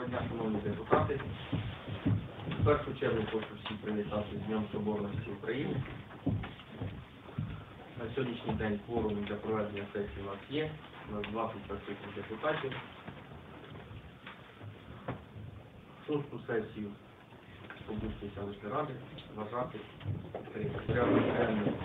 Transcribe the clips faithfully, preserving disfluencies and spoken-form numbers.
Доброго дня, шановні депутати. В першу чергу хочу всіх привітати з Днем Соборності України. На сьогоднішній день кворум для проведення сесії у нас є. У нас двадцять присутніх депутатів. Шосту сесію Побузької селищної ради вважати порядок денний.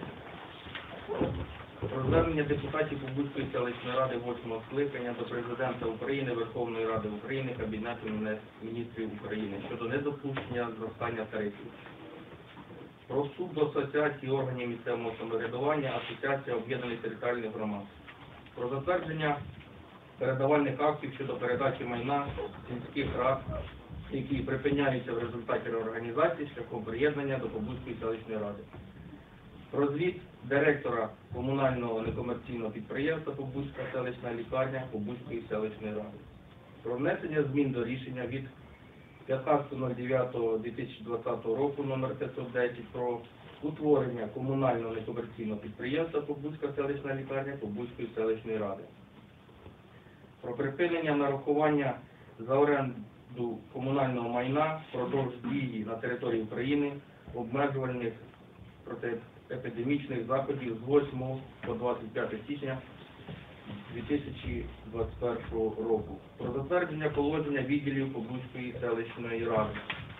Про звернення депутатів Побузької селищної ради восьмого скликання до Президента України, Верховної Ради України, Кабінету міністрів України щодо недопущення зростання тарифів. Про вступ до Асоціації органів місцевого самоврядування, Асоціація об'єднаних територіальних громад. Про затвердження передавальних актів щодо передачі майна сільських рад, які припиняються в результаті реорганізації шляхом приєднання до Побузької селищної ради. Про звіт директора комунального некомерційного підприємства Побузька селищна лікарня Побузької селищної ради. Про внесення змін до рішення від п'ятнадцятого дев'ятого дві тисячі двадцятого року номер п'ятсот десять про утворення комунального некомерційного підприємства Побузька селищна лікарня Побузької селищної ради. Про припинення нарахування за оренду комунального майна впродовж дії на території України обмежувальних протиепідемічних заходів з восьмого по двадцять п'яте січня дві тисячі двадцять першого року. Про затвердження положення відділів Побузької селищної ради.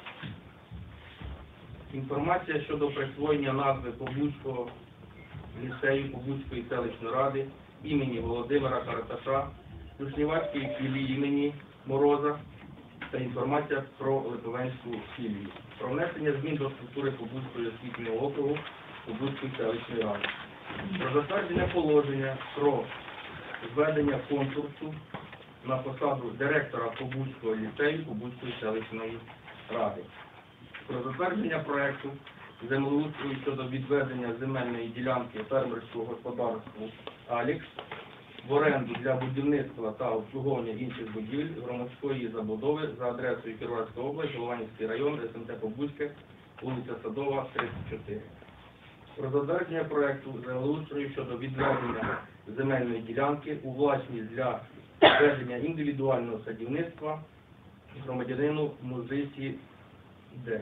Інформація щодо присвоєння назви Побузького ліцею Побузької селищної ради імені Володимира Караташа, Южнівацької філії імені Мороза та інформація про Липовенську філію. Про внесення змін до структури Побузької освітнього округу Побузької селищної ради. Про затвердження положення про введення конкурсу на посаду директора Побузького ліцею Побузької селищної ради. Про затвердження проекту землеустрою щодо відведення земельної ділянки фермерського господарства «Алікс» в оренду для будівництва та обслуговування інших будівель громадської забудови за адресою Кіровоградська область, Голованівський район, СМТ Побузьке, вулиця Садова, тридцять чотири. Про затвердження проекту землеустрою щодо відведення земельної ділянки у власність для ведення індивідуального садівництва громадянину Музиці Д.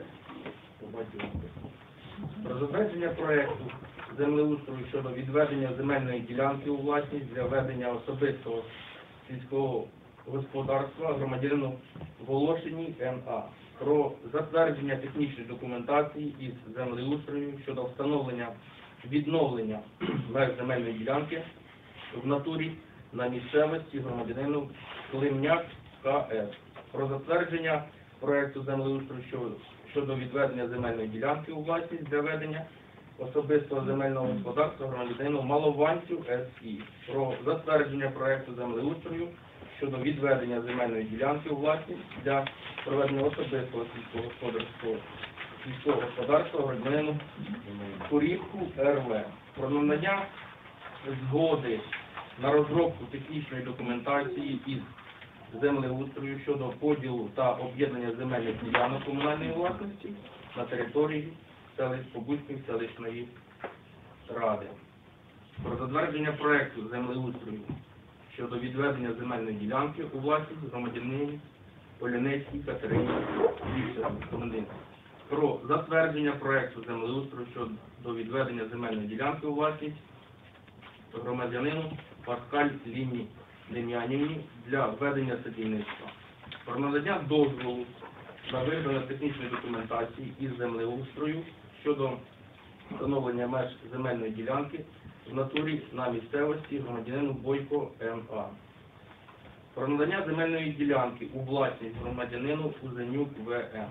Про затвердження проекту землеустрою щодо відведення земельної ділянки у власність для ведення особистого сільського господарства громадянину Волошині Н А. Про затвердження технічної документації із землеустрою щодо встановлення відновлення меж земельної ділянки в натурі на місцевості громадянину Климняк К С. Про затвердження проекту землеустрою щодо відведення земельної ділянки у власність для ведення особистого земельного господарства громадянину Малованцю С І. Про затвердження проекту землеустрою щодо відведення земельної ділянки у власність для проведення особистого сільського господарства сільського господарства громадянину Курівку Р В. Про надання згоди на розробку технічної документації із землеустрою щодо поділу та об'єднання земельних ділянок комунальної власності на території Побузької селищної ради. Про затвердження проекту землеустрою щодо відведення земельної ділянки у власність громадянині Полянецькій Катерині Вікторівні. Про затвердження проекту землеустрою щодо відведення земельної ділянки у власність громадянину Паскаль Ліні Дем'янівні для ведення садівництва. Про надання дозволу на виготовлення технічної документації із землеустрою щодо встановлення меж земельної ділянки в натурі на місцевості громадянину Бойко М А. Про надання земельної ділянки у власність громадянину Узенюк В М.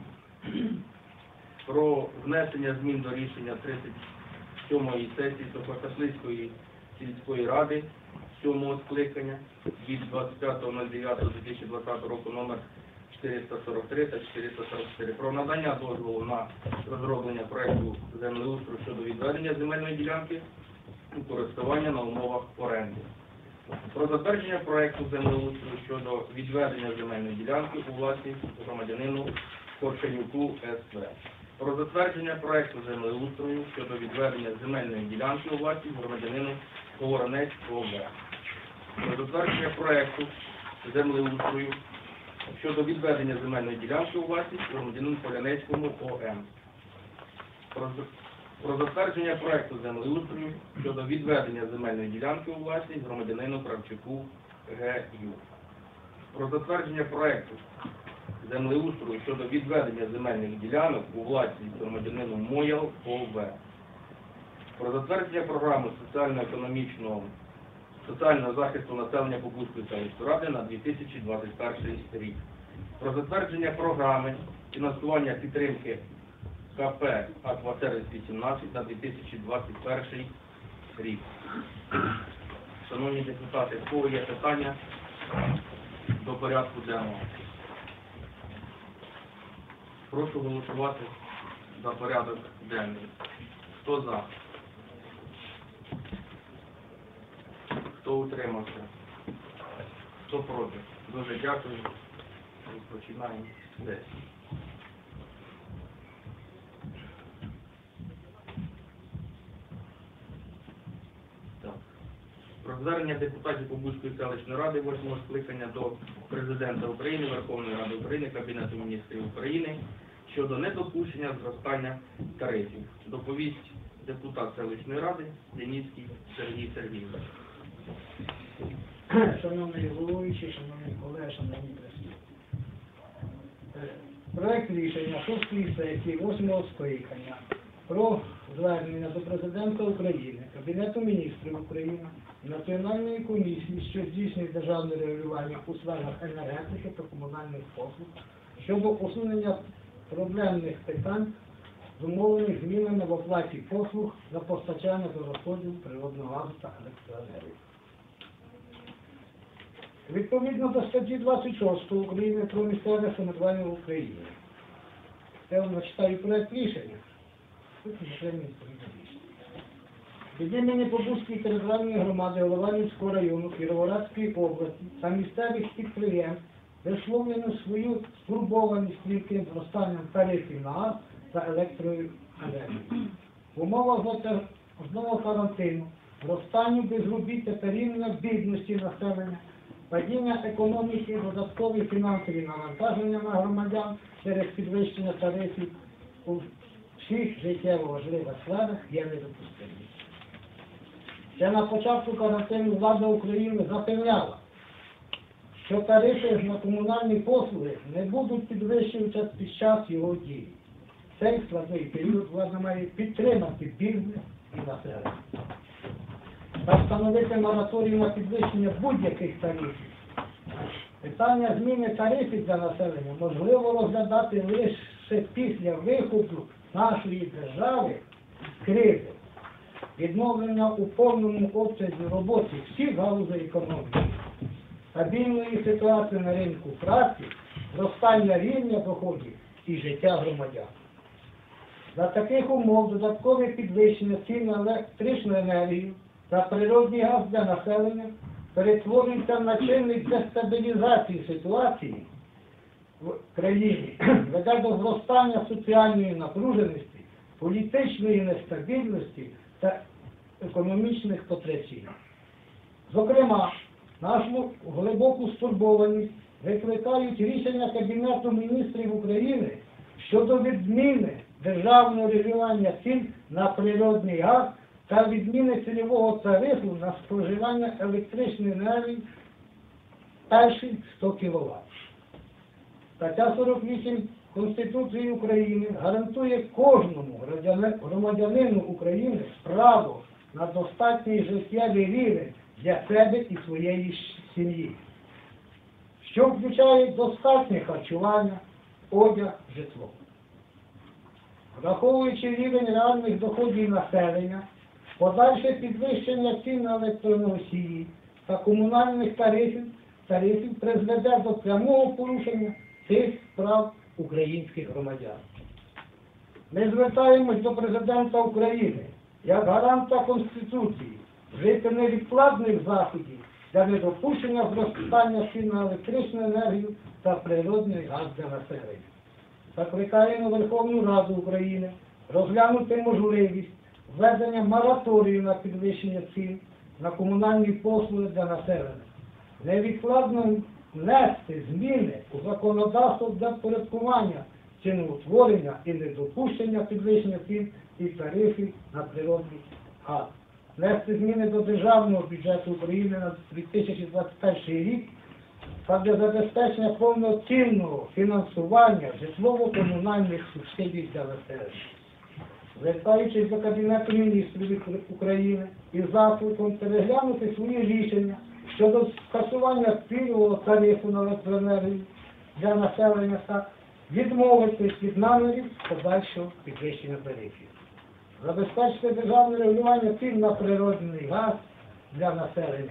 Про внесення змін до рішення тридцять сьомої сесії Сухокашлицької сільської ради сьомого скликання від двадцять п'ятого дев'ятого дві тисячі двадцятого року номер чотириста сорок три та чотириста сорок чотири. Про надання дозволу на розроблення проекту землеустрою щодо відведення земельної ділянки у користування на умовах оренди. Про затвердження проекту землеустрою щодо відведення земельної ділянки у власність громадянину Корченюку С В. Про затвердження проекту землеустрою щодо відведення земельної ділянки у власність громадянину Говоронець О В. Про затвердження проекту землеустрою щодо відведення земельної ділянки у власність громадянину Полянецькому О М. Про, про затвердження проекту землеустрою щодо відведення земельної ділянки у власність громадянину Кравчуку Г Ю. Про затвердження проекту землеустрою щодо відведення земельних ділянок у власність громадянину Моял О В. Про затвердження програми соціально-економічного соціального захисту населення Побузької селищної ради на дві тисячі двадцять перший рік. Про затвердження програми фінансування підтримки К П «Аквасервіс вісімнадцять» на дві тисячі двадцять перший рік. Шановні депутати, в кого є питання до порядку денного? Прошу голосувати за порядок денний. Хто за? Хто утримався? Хто проти? Дуже дякую. Розпочинаємо сесію. Так. Про звернення депутатів Побузької селищної ради восьмого скликання до Президента України, Верховної Ради України, Кабінету міністрів України щодо недопущення зростання тарифів. Доповість депутат селищної ради Деніцький Сергій Сергійович. Шановний головуючий, шановні колеги, шановні присутні. Проект рішення шостої сесії восьмого скликання про звернення до Президента України, Кабінету міністрів України, Національної комісії, що здійснює державне регулювання у сферах енергетики та комунальних послуг щодо усунення проблемних питань, зумовлених змінами в оплаті послуг за постачання та розподіл природного газу та електроенергії. Відповідно до статті двадцять шість України про місцеве самоврядування в Україні. Я вам читаю проект рішення. Тут не треба рішення. Від імені Побузької територіальної громади Голованівського району Кіровоградської області та місцевих підприємств висловлено свою стурбованість стрімким зростанням тарифів на газ та електроенергію. В умовах затяжного карантину, зростанню безробіття та рівня бідності населення, падіння економіки, додаткові фінансові навантаження на громадян через підвищення тарифів у всіх життєво важливих сферах є недопустимим. Ще на початку карантину влада України запевняла, що тарифи на комунальні послуги не будуть підвищуватися під час його дії. Цей складний період влада має підтримати бізнес і населення та встановити мораторій на підвищення будь-яких тарифів. Питання зміни тарифів для населення можливо розглядати лише після виходу нашої держави з кризи, відновлення у повному обсязі роботи всіх галузей економіки, стабільної ситуації на ринку праці, зростання рівня доходів і життя громадян. За таких умов додаткове підвищення цін на електричну енергію та природний газ для населення перетворюється на чинник дестабілізації ситуації в країні, веде до зростання соціальної напруженості, політичної нестабільності та економічних потрясінь. Зокрема, нашу глибоку стурбованість викликають рішення Кабінету міністрів України щодо відміни державного регулювання цін на природний газ та відміни цільового тарифу на споживання електричної енергії перші сто кіловат. Стаття сорок вісім Конституції України гарантує кожному громадянину України право на достатній життєвий рівень для себе і своєї сім'ї, що включає достатнє харчування, одяг, житло. Враховуючи рівень реальних доходів населення, подальше підвищення цін на електроносії та комунальних тарифів, тарифів призведе до прямого порушення цих прав українських громадян. Ми звертаємось до Президента України як гаранта Конституції вжити невідкладних заходів для недопущення зростання цін на електричну енергію та природний газ для населення. Закликаємо Верховну Раду України розглянути можливість введення мораторію на підвищення цін на комунальні послуги для населення. Невідкладно внести зміни у законодавство для впорядкування ціноутворення і недопущення підвищення цін і тарифів на природний газ. Внести зміни до Державного бюджету України на дві тисячі двадцять перший рік та для забезпечення повноцінного фінансування житлово-комунальних субсидій для населення. Звертаючись до Кабінету міністрів України із закликом переглянути свої рішення щодо скасування пільгового тарифу на електроенергію для населення та відмовитись від намірів подальшого підвищення тарифів. Забезпечити державне регулювання цін на природний газ для населення.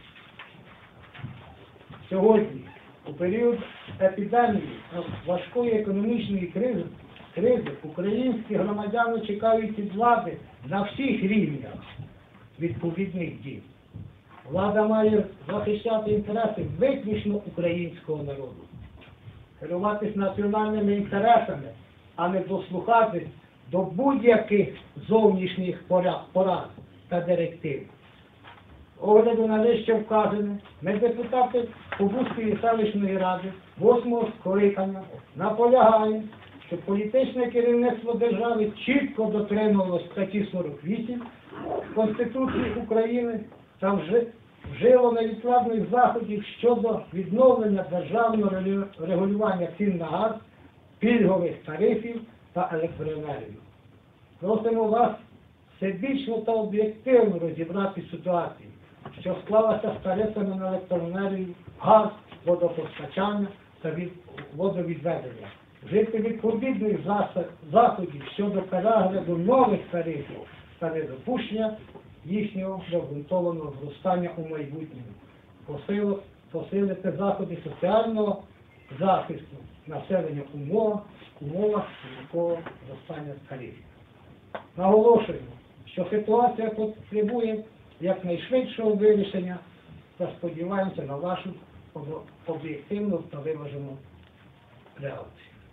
Сьогодні, у період епідемії та важкої економічної кризи, кризи, українські громадяни чекають від влади на всіх рівнях відповідних дій. Влада має захищати інтереси виключно українського народу, керуватись національними інтересами, а не дослухатись до будь-яких зовнішніх порад та директив. З огляду на вище вказане, ми, депутати Побузької селищної ради восьмого скликання, наполягаємо, щоб політичне керівництво держави чітко дотримувалось статті сорок вісім Конституції України та вжи- вжило невідкладних заходів щодо відновлення державного регулю- регулювання цін на газ, пільгових тарифів та електроенергію. Просимо вас всебічно та об'єктивно розібрати ситуацію, що склалася з тарифами на електроенергію, газ, водопостачання та від... водовідведення. Вжити відповідних зас- заходів щодо перегляду нових тарифів та недопущення їхнього необґрунтованого зростання у майбутньому. Посило- Посилити заходи соціального захисту населення умов, умовах різкого зростання тарифів. Наголошуємо, що ситуація потребує якнайшвидшого вирішення та сподіваємося на вашу об- об'єктивну та виважену реакцію.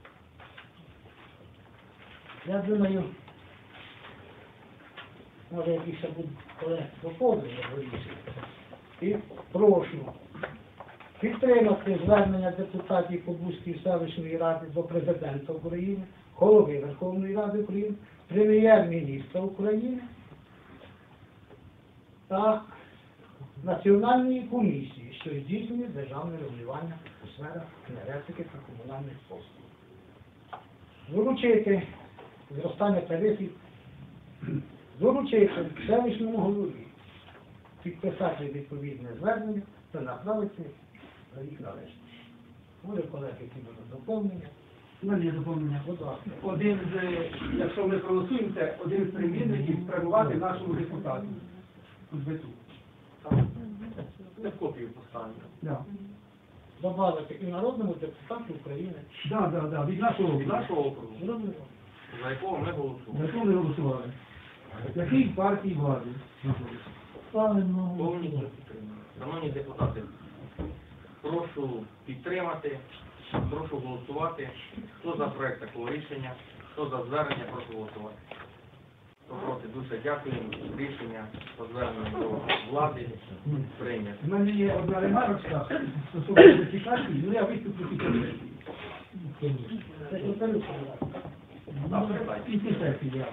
Я думаю, може якісь ще будуть колеги доповнення до рішення. І прошу підтримати звернення депутатів Побузької селищної ради до Президента України, Голови Верховної Ради України, Прем'єр-міністра України та Національної комісії, що здійснює державне регулювання у сферах енергетики та комунальних послуг. Доручити зростання тарифів, доручити селищному голові підписати відповідне звернення та направити за їх належність. Може, колеги, які будуть доповнення. У мене є доповнення. Будь ласка. Один з, якщо ми проголосуємо, це один з примірників спрямувати нашому депутату. Тут ви тут. Це копію поставлю. Да. Добавити і народному депутату України. Да, да, да, від нашого, Від нашого округу, Зрозуміло. за якого ми голосуємо. За що ми голосували? Який партії влади? Правильно. Повністю підтримую. Шановні депутати, прошу підтримати, прошу голосувати. Хто за проект такого рішення, хто за звернення, прошу голосувати. Хто проти, дуже дякуємо. Рішення по зверненню до влади прийнято. У мене є одна ремарочка стосовно ратифікації, ну я виступлю після сесії. Секретарю, будь ласка. Так, передайте. Після сесії, я.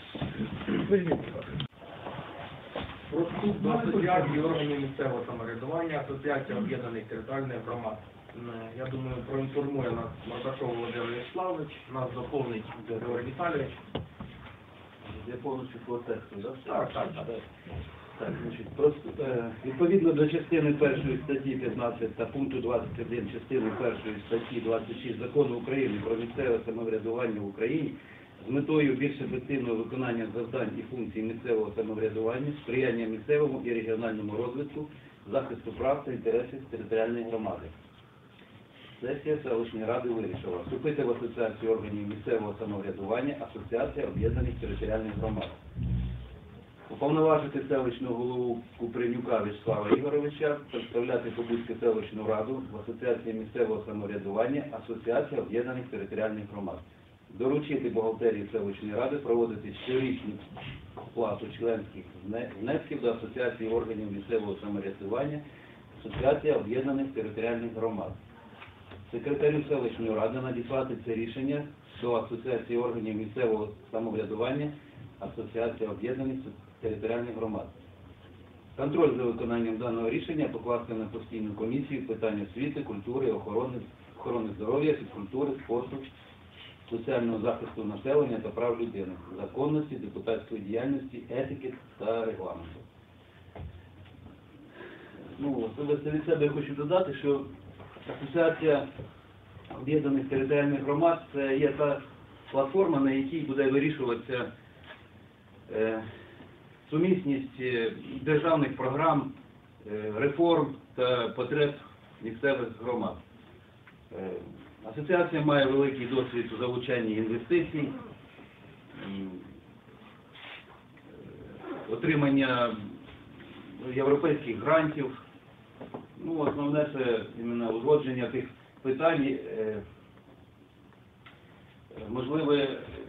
Про вступ до асоціації органів місцевого самоврядування, Асоціація об'єднаних територіальних громад. М, Я думаю, проінформує нас Мардашов Володимир Вячеславович, нас доповнить Георгій Віталійович. Я повністю по тексту, так? Так, так, так. Так, значить, просто, е, відповідно до частини першої статті п'ятнадцять та пункту двадцять один частини першої статті двадцять шість Закону України про місцеве самоврядування в Україні з метою більш ефективного виконання завдань і функцій місцевого самоврядування, сприяння місцевому і регіональному розвитку, захисту прав та інтересів територіальної громади. Сесія селищної ради вирішила вступити в Асоціацію органів місцевого самоврядування Асоціація об'єднаних територіальних громад. Уповноважити селищного голову Купринюка Вячеслава Ігоровича представляти Побузьку селищну раду в Асоціації місцевого самоврядування Асоціація об'єднаних територіальних громад. Доручити бухгалтерії селищної ради проводити щорічну сплату членських вне- внесків до Асоціації органів місцевого самоврядування в Асоціація об'єднаних територіальних громад. Секретарю селищної ради надіслати це рішення до Асоціації органів місцевого самоврядування Асоціація об'єднаних територіальних громад. Контроль за виконанням даного рішення покласти на постійну комісію питань освіти, культури, охорони, охорони здоров'я, фізкультури, спорту, соціального захисту населення та прав людини, законності, депутатської діяльності, етики та регламенту. Ну, особисто від себе я хочу додати, що Асоціація об'єднаних територіальних громад – це є та платформа, на якій буде вирішуватися е, сумісність е, державних програм, е, реформ та потреб місцевих громад. Е, Асоціація має великий досвід у залучанні інвестицій, м, е, отримання європейських грантів. Ну, основне це іменно узгодження тих питань, е, можливе,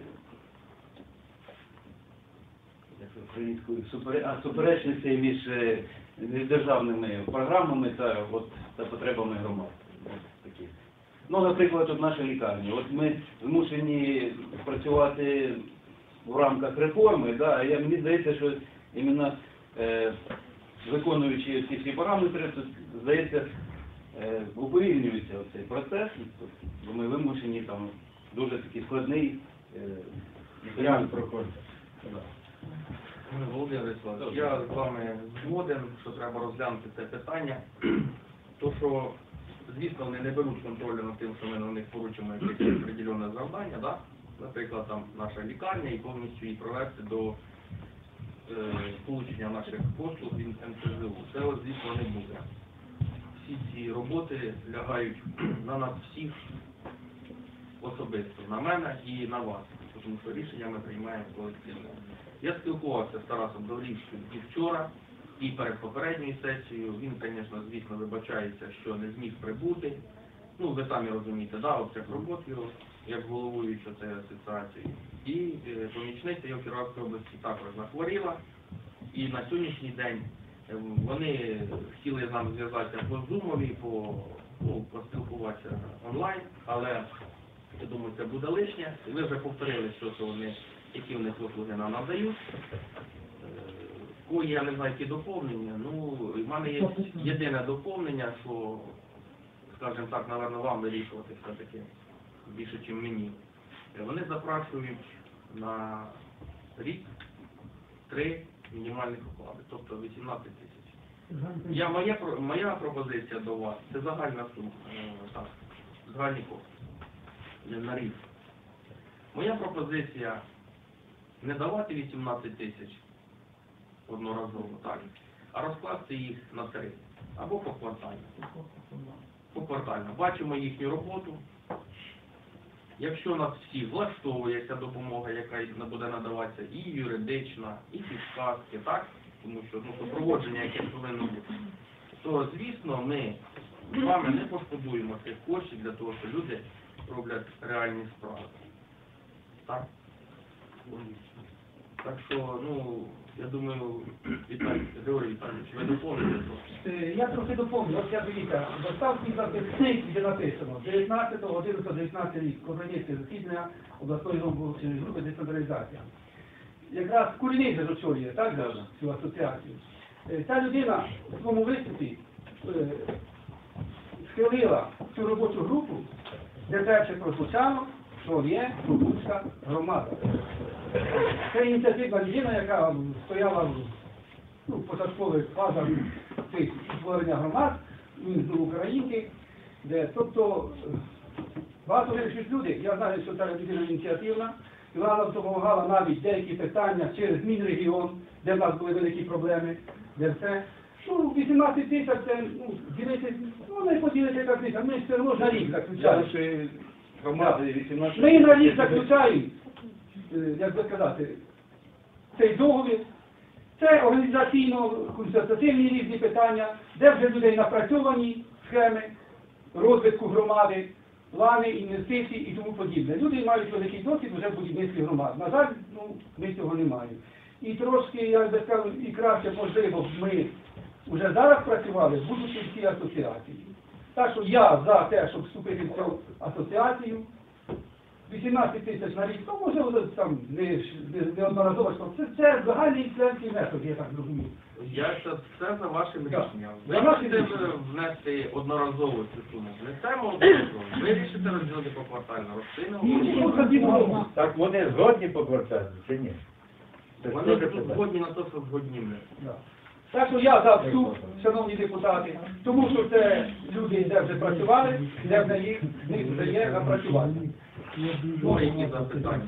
як це українською, супере- а, суперечності між е, державними програмами та, от, та потребами громад. Ось такі. Ну, наприклад, от наша лікарня. От ми змушені працювати в рамках реформи, да, а я, мені здається, що іменно е, виконуючи ці всі параметри, то, здається, е, уповільнюється цей процес, бо ми вимушені там дуже такий складний е, Як проходить? Володимир Вячеславович, я з вами згоден, що треба розглянути це питання. То, що, звісно, вони не беруть контролю над тим, що ми на них поручимо якесь определенне завдання, да? Наприклад, там наша лікарня і повністю її провести до е, получення наших послуг від ен те зе у. Це, от, звісно, не буде. Всі ці роботи лягають на нас всіх особисто, на мене і на вас, тому що рішення ми приймаємо колективно. Я спілкувався з Тарасом Доврівським і вчора, і перед попередньою сесією. Він, звісно, звісно, вибачається, що не зміг прибути. Ну, ви самі розумієте, да, обсяг роботи його, як головуючого цієї асоціації. І е, помічниця його в Кіровоградській області також захворіла. І на сьогоднішній день е, вони хотіли з нами зв'язатися по Зумові, по, ну, поспілкуватися онлайн, але я думаю, це буде лишнє. Ви вже повторили, що це вони, які вони послуги нам надають. Кої, я не знаю, які доповнення. Ну, в мене є єдине доповнення, що, скажімо так, напевно, вам вирішувати все-таки більше, ніж мені. Вони запрашують на рік три мінімальних оклади, тобто вісімнадцять тисяч. Я, моя, про- моя пропозиція до вас, це загальна сума, е, так, загальні кошти на рік. Моя пропозиція не давати вісімнадцять тисяч одноразово, так, а розкласти їх на три, або поквартально. Поквартально. Бачимо їхню роботу. Якщо нас всі влаштовує ця допомога, яка буде надаватися і юридична, і підказки, так, тому що ну, супроводження, яке повинно бути, то, звісно, ми з вами не пошкодуємо цих коштів для того, що люди роблять реальні справи. Так? Так що, ну, я думаю, Віталій, Григорій Віталійович, ви доповните трохи. Е, Я трохи доповню. От я дивіться, доставки записник, де написано дев'ятнадцятого одинадцятого дев'ятнадцятий рік, Кобранівське засідання обласної робочої групи децентралізація. Якраз Кулінізер очолює, так, Так. цю асоціацію. Е, Ця людина у своєму виступі е, схилила цю робочу групу, де перше прозвучало, що є Трубузька громада. Це ініціативна людина, яка стояла в ну, початкових фазах цих створення громад, з Українки, де, тобто, багато вирішують люди, я знаю, що ця людина ініціативна, і вона нам допомагала навіть деякі питання через Мінрегіон, де в нас були великі проблеми, де все. Ну, вісімнадцять тисяч, це, ну, ділити, ну, не поділити як тисяч, ми все одно на рік заключаємо. Нашої громади вісімнадцять Ми на рік заключаємо, е, як би сказати, цей договір. Це організаційно-консультативні різні питання, де вже людей напрацьовані схеми розвитку громади, плани, інвестицій і тому подібне. Люди мають великий досвід вже в будівництві громад. На жаль, ну, ми цього не маємо. І трошки, я би сказав, і краще, можливо, ми вже зараз працювали, будуть всі асоціації. Так що я за те, щоб вступити в цю асоціацію, вісімнадцять тисяч на рік, то може воно там не, не, не одноразово, що це, це загальний членський метод, я так розумію. Я це все за вашим Так. рішенням. Ви За вашим можете рішенням. внести одноразово цю суму. Внесемо одноразово. Ви рішите розділити поквартально. Ні, ну, тоді Розпинемо. було. Так вони згодні по кварталі чи ні? Це ж Вони теж тут питання. згодні на те, що згодні ми. Да. Так що я за вступ, шановні депутати, тому що це люди, де вже працювали, де вже їх, в них вже є напрацювати. Що які запитання?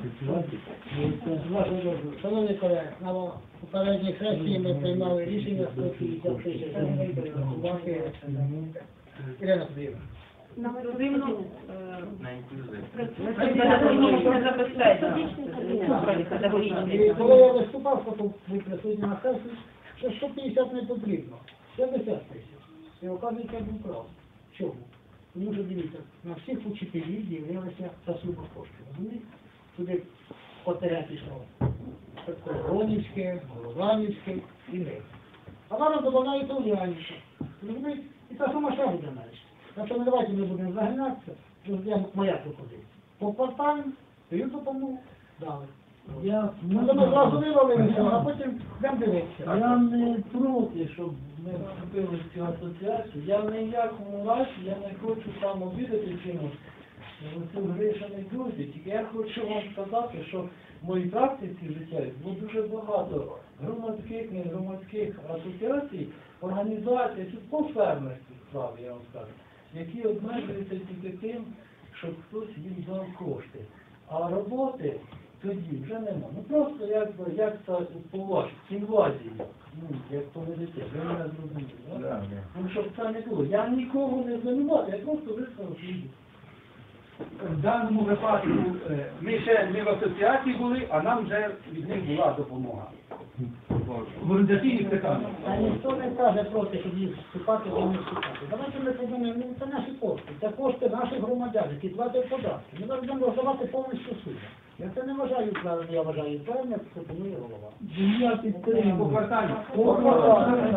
Вашого дозволу. Шановні колеги, на попередній сесії ми приймали рішення сто п'ятдесят тисяч гривень перерахувати. Ірина Сергіївна. На родину На інклюзив. педагогічне забезпечення. І Педагогічне. коли я виступав, то був присутній на сесії, що сто п'ятдесят не потрібно, п'ятдесят тисяч. І оказується, я був прав. Чому? Тому що дивіться, на всіх учителів з'явилися засуба коштів. Розумієте? Туди ОТГ пішло. Ронівське, Голованівське і ми. А зараз додається Ульянівське. Розумієте? І та сума ще буде менше. Так що не давайте ми будемо заганятися, розглядаємо моя пропозиція. По кварталу, даю допомогу, дали. Я, Ми тебе зразу вивалилися, а потім будемо дивитися. я не проти, щоб ми вступили в цю асоціацію. Я в ніякому разі, я не хочу там обідати чимось. Цю Гришини друзі, тільки я хочу вам сказати, що в моїй практиці життя було дуже багато громадських, негромадських асоціацій, організацій, тут по фермерській справі, я вам скажу, які обмежуються тільки тим, щоб хтось їм дав кошти. А роботи тоді вже нема. Ну просто якби, як це поваж, інвазія, ну, як поведете, ви мене зрозуміли, Да, да? да. Ну, щоб це не було. Я нікого не звинуватий, я просто висказав свій. В даному випадку е, ми ще не в асоціації були, а нам вже від них була допомога. В організаційних питаннях. Та ніхто не каже проти, щоб їх вступати, чи не вступати. Давайте ми подумаємо, ну це наші кошти, це кошти наших громадян, які платять податки. Ми зараз будемо роздавати повністю суду. Я це не вважаю правильно, я вважаю правильно, як пропонує голова. Я По підтримую. кварталі. По кварталі.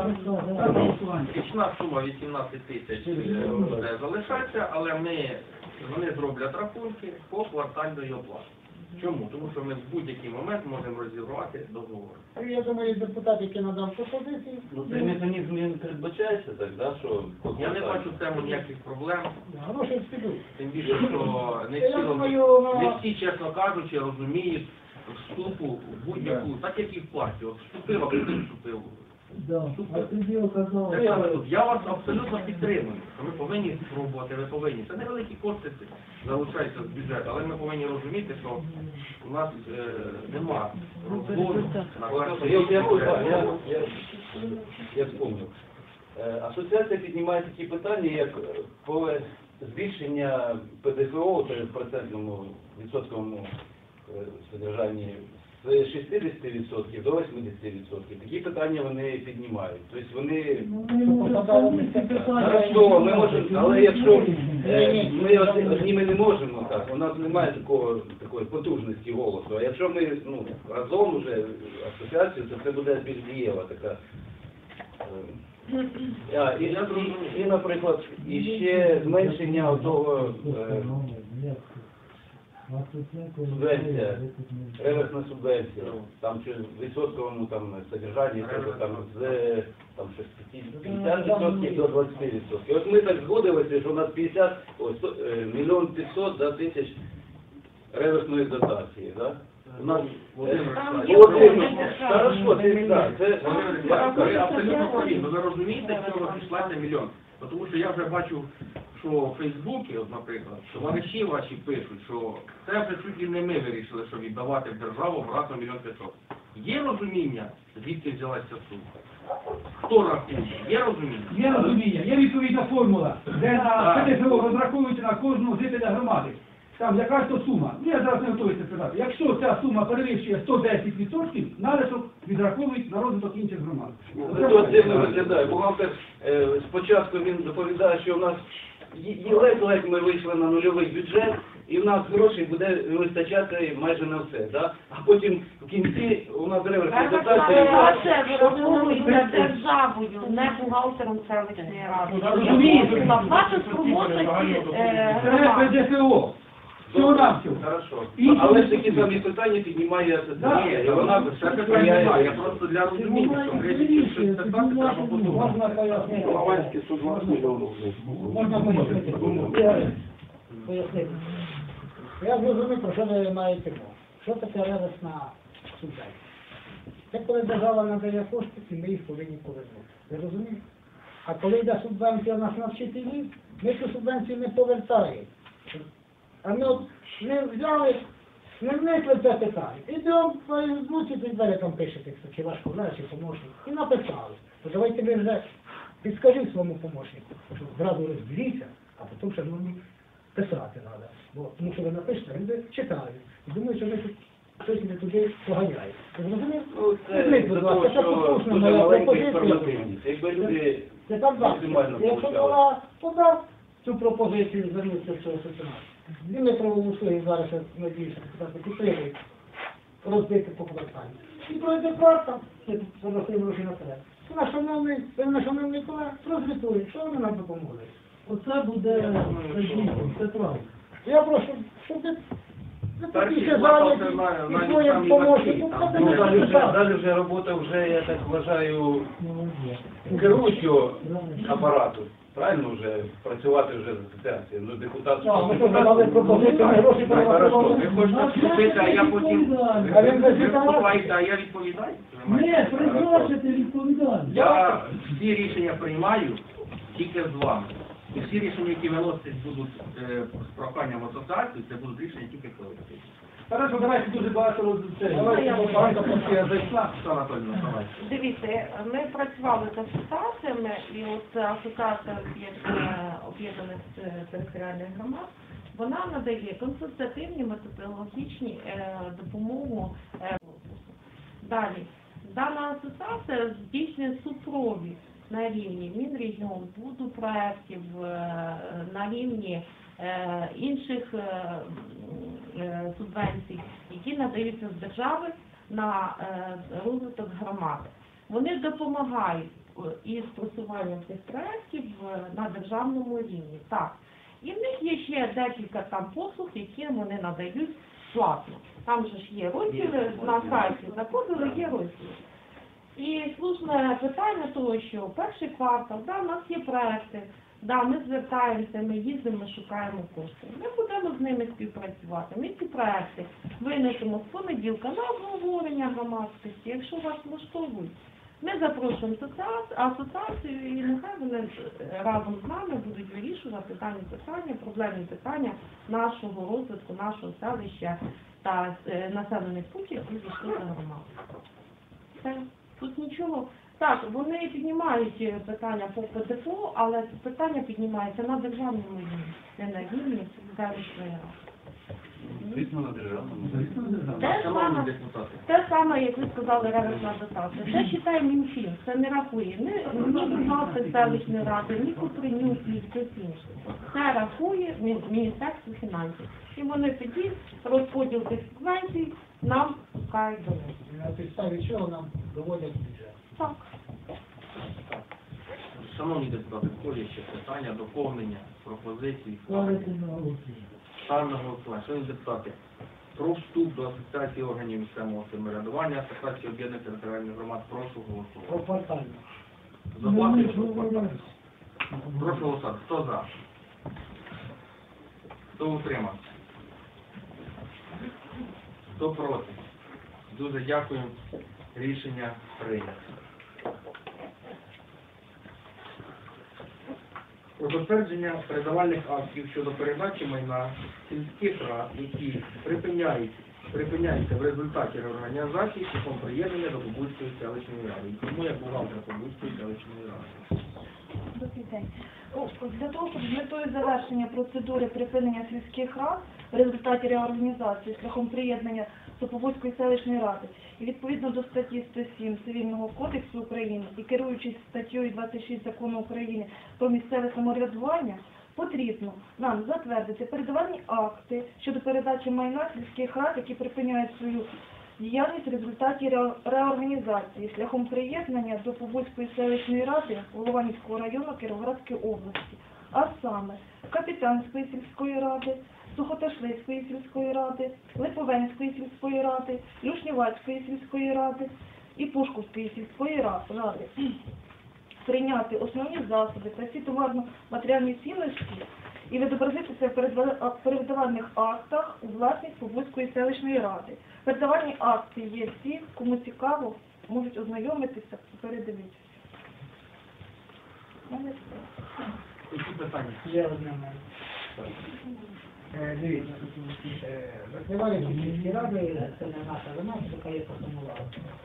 Річна сума вісімнадцять тисяч е, буде залишатися, але ми, вони зроблять рахунки по квартальної оплати. Чому? Тому що ми в будь-який момент можемо розірвати договор. І я думаю, депутат, який надав пропозицію, Ну цей механізм не передбачається так, да, що по Я не кварталі? бачу в цьому ніяких проблем. гроші підуть. Тим більше, що не Я всі, думаю, роз- не на- всі, чесно кажучи, розуміють вступу в будь-яку, так як і в партію. От вступив, а куди вступив. Да. А тоді оказалось, Так само тут. Я вас абсолютно підтримую, що ми повинні спробувати, ви повинні. Це невеликі кошти залучаються з бюджету, але ми повинні розуміти, що у нас е, нема розбору на От, першому Я, я, місці. я, я, я вспомнив. Е, Асоціація піднімає такі питання, як е, по збільшення ПДФО, це в процентному відсотковому е, содержанні з шістдесят відсотків до вісімдесят відсотків. Такі питання вони піднімають. Тобто вони... ну, ми можемо самі ці питання. Хорошо, ми можемо, але якщо е, ми одні, одні ми не можемо так, у нас немає такого, такої потужності голосу. А якщо ми ну, разом вже асоціацію, то це буде більш дієва така. е, А, і, і, і, наприклад, і ще зменшення того е, субвенція, реверсна субвенція, там чи в відсотковому там содержанні, тобто, там з там щось п'ятдесят відсотків до двадцять відсотків. От ми так згодилися, що у нас п'ятдесят, ось, сто- е, мільйон п'ятсот да, тисяч реверсної дотації, да? У нас Володимир Там Олександрович, є Володимир, держава. хорошо, це так, це Володимир Олександрович, ви абсолютно праві, бо ви розумієте, з чого пішла ця мільйон. Бо Тому що я вже бачу, що в Фейсбуці, от, наприклад, товариші ваші пишуть, що це вже чуть і не ми вирішили, що віддавати в державу разом мільйон п'ятсот. Є розуміння, звідки взялася сума? Хто рахує? Є розуміння? Є розуміння, є відповідна формула, де на ПДФО розраховується на кожного жителя громади. Там якась то сума. Ну, я зараз не готовий це сказати. Якщо ця сума перевищує сто десять відсотків, нарешок відраховують на розвиток інших громад. Це то дивно виглядає. Бухгалтер е, спочатку він доповідає, що у нас є- є ледь-ледь ми вийшли на нульовий бюджет, і в нас грошей буде вистачати майже на все, да? А потім в кінці у нас реверсна дотація. А це вираховується державою, не бухгалтером селищної ради. Розумієте? Ваша спроможності е, Це громади. ПДФО. Всього навсього. Хорошо. І- Але ж такі самі питання піднімає асоціація, і вона Це питання немає, я просто для розуміння, що вирішити щось питати, треба подумати. Можна пояснити? Лаванський суд вас Можна пояснити? Я- Пояснити. Я зрозумів, про що ви маєте мову. Що таке реверсна субвенція? Це коли держава надає кошти, і ми їх повинні повернути. Ви розумієте? А коли йде субвенція у нас на вчителів, ми цю субвенцію не повертаємо. А ми от не взяли, не вникли це питання. Ідемо, звучить і двері там пишете, чи ваш колега, чи помощник, і написали. То давайте ви вже підскажіть своєму помощнику, що зразу розберіться, а потім ще мені писати треба. Бо тому що ви напишете, він читає. І думаю, що ви тут щось не туди поганяєте. Ви зрозуміли? Ну, це Візьміть, за будь того, ласка, це що послушна дуже моя маленька пропозиція. інформативність. Якби люди Це так завжди. максимально Якщо получали. вона подав цю пропозицію, звернутися в цього соціального. Дмитрову услуги зараз, я надіюся, депутати підтримують розбити по кварталі. І пройде квартал, це порахує гроші наперед. Наш шановний, ви наш шановний колег, розвітує, що вони нам допомогли. Оце буде дійсно, це правда. Я прошу, щоб ви ви Перший такі ще квартал зайняті це на- на і своїм самі помощником, важкі, там, це Ну, не далі вже, так. далі вже робота вже, я так вважаю, Молодець. керуючого апарату. Правильно вже працювати вже з асоціацією. Ну, депутат... А, ми тут давали пропозицію, ми гроші Так, хорошо. Ви перерахували. хочете вступити, а я потім... Ви А він без ви відповідальності? вступаєте, а я відповідаю? Ні, призначити відповідальність. Я всі рішення приймаю тільки з вами. І всі рішення, які виносять будуть е, з проханням в асоціацію, це будуть рішення тільки колективні. Хорошо, давайте дуже багато розуміємо. Давайте, бо багато Я зайшла. Що, Анатолійовна, давайте. Дивіться, ми працювали з асоціаціями, і от асоціація об'єднання- об'єднаних е, територіальних громад, вона надає консультативні методологічні е, допомогу. е, Далі, дана асоціація здійснює супровід на рівні Мінрегіон, буду проєктів, е, на рівні е, інших е, е, субвенцій, які надаються з держави на е, розвиток громади. Вони допомагають е, із просуванням цих проєктів е, на державному рівні. Так. І в них є ще декілька там послуг, які вони надають платно. Там же ж є розділи, на сайті заходили, є розділи. І слушне питання того, що перший квартал, да, у нас є проекти, да, ми звертаємося, ми їздимо, ми шукаємо кошти. Ми будемо з ними співпрацювати. Ми ці проекти винесемо з понеділка на обговорення громадськості, якщо вас влаштовують. Ми запрошуємо асоціацію, асоціацію і нехай вони разом з нами будуть вирішувати дані питання, проблемні питання нашого розвитку, нашого селища та е, населених пунктів, які зійшли на громаду. Все. Тут нічого. Так, вони піднімають питання по ПДФО, але питання піднімається на державному рівні, не на рівні селищної ради. Звісно, на державному. Те Шановні саме, депутати, те саме, як ви сказали, реверсна дотація. Це вважає Мінфін, це не рахує ні, ні бухгалтер селищної ради, ні Купринюк, ні хтось інший. Це рахує Мі- Міністерство фінансів. І вони тоді розподіл цих субвенцій нам пускають до них. На підставі чого нам доводять бюджет. Так. шановні депутати, в колі ще питання, доповнення, пропозиції, Ставити на голосування. ставимо на голосування. Шановні депутати, про вступ до Асоціації органів місцевого самоврядування, Асоціації об'єднаних територіальних громад, прошу голосувати. Про квартальну. Заплати, що вкладати. Прошу голосувати. Хто за? Хто утримався? Хто проти? Дуже дякую. Рішення прийнято. Про затвердження передавальних актів щодо передачі майна сільських рад, які припиняють, припиняються в результаті реорганізації шляхом приєднання до Побузької селищної ради. І тому я бухгалтер Побузької селищної ради. Добрий день. О, Для того, щоб з метою завершення процедури припинення сільських рад в результаті реорганізації шляхом приєднання до Побузької селищної ради і відповідно до статті сто сім Цивільного кодексу України і керуючись статтею двадцять шість Закону України про місцеве самоврядування, потрібно нам затвердити передавальні акти щодо передачі майна сільських рад, які припиняють свою діяльність в результаті ре- реорганізації шляхом приєднання до Побузької селищної ради Голованівського району Кіровоградської області, а саме Капітанської сільської ради, Сухоташлицької сільської ради, Липовенської сільської ради, Люшнівацької сільської ради і Пушківської сільської ра- ради. Прийняти основні засоби та всі товарно-матеріальні цінності і відобразити це в передва- передавальних актах у власність Побузької селищної ради. Передавальні акти є всі, кому цікаво, можуть ознайомитися і передивитися. Мене все. Які питання? Є одне в мене. Е, Дивіться, е, закривали сільські ради, це не наша вина, яка є постанова.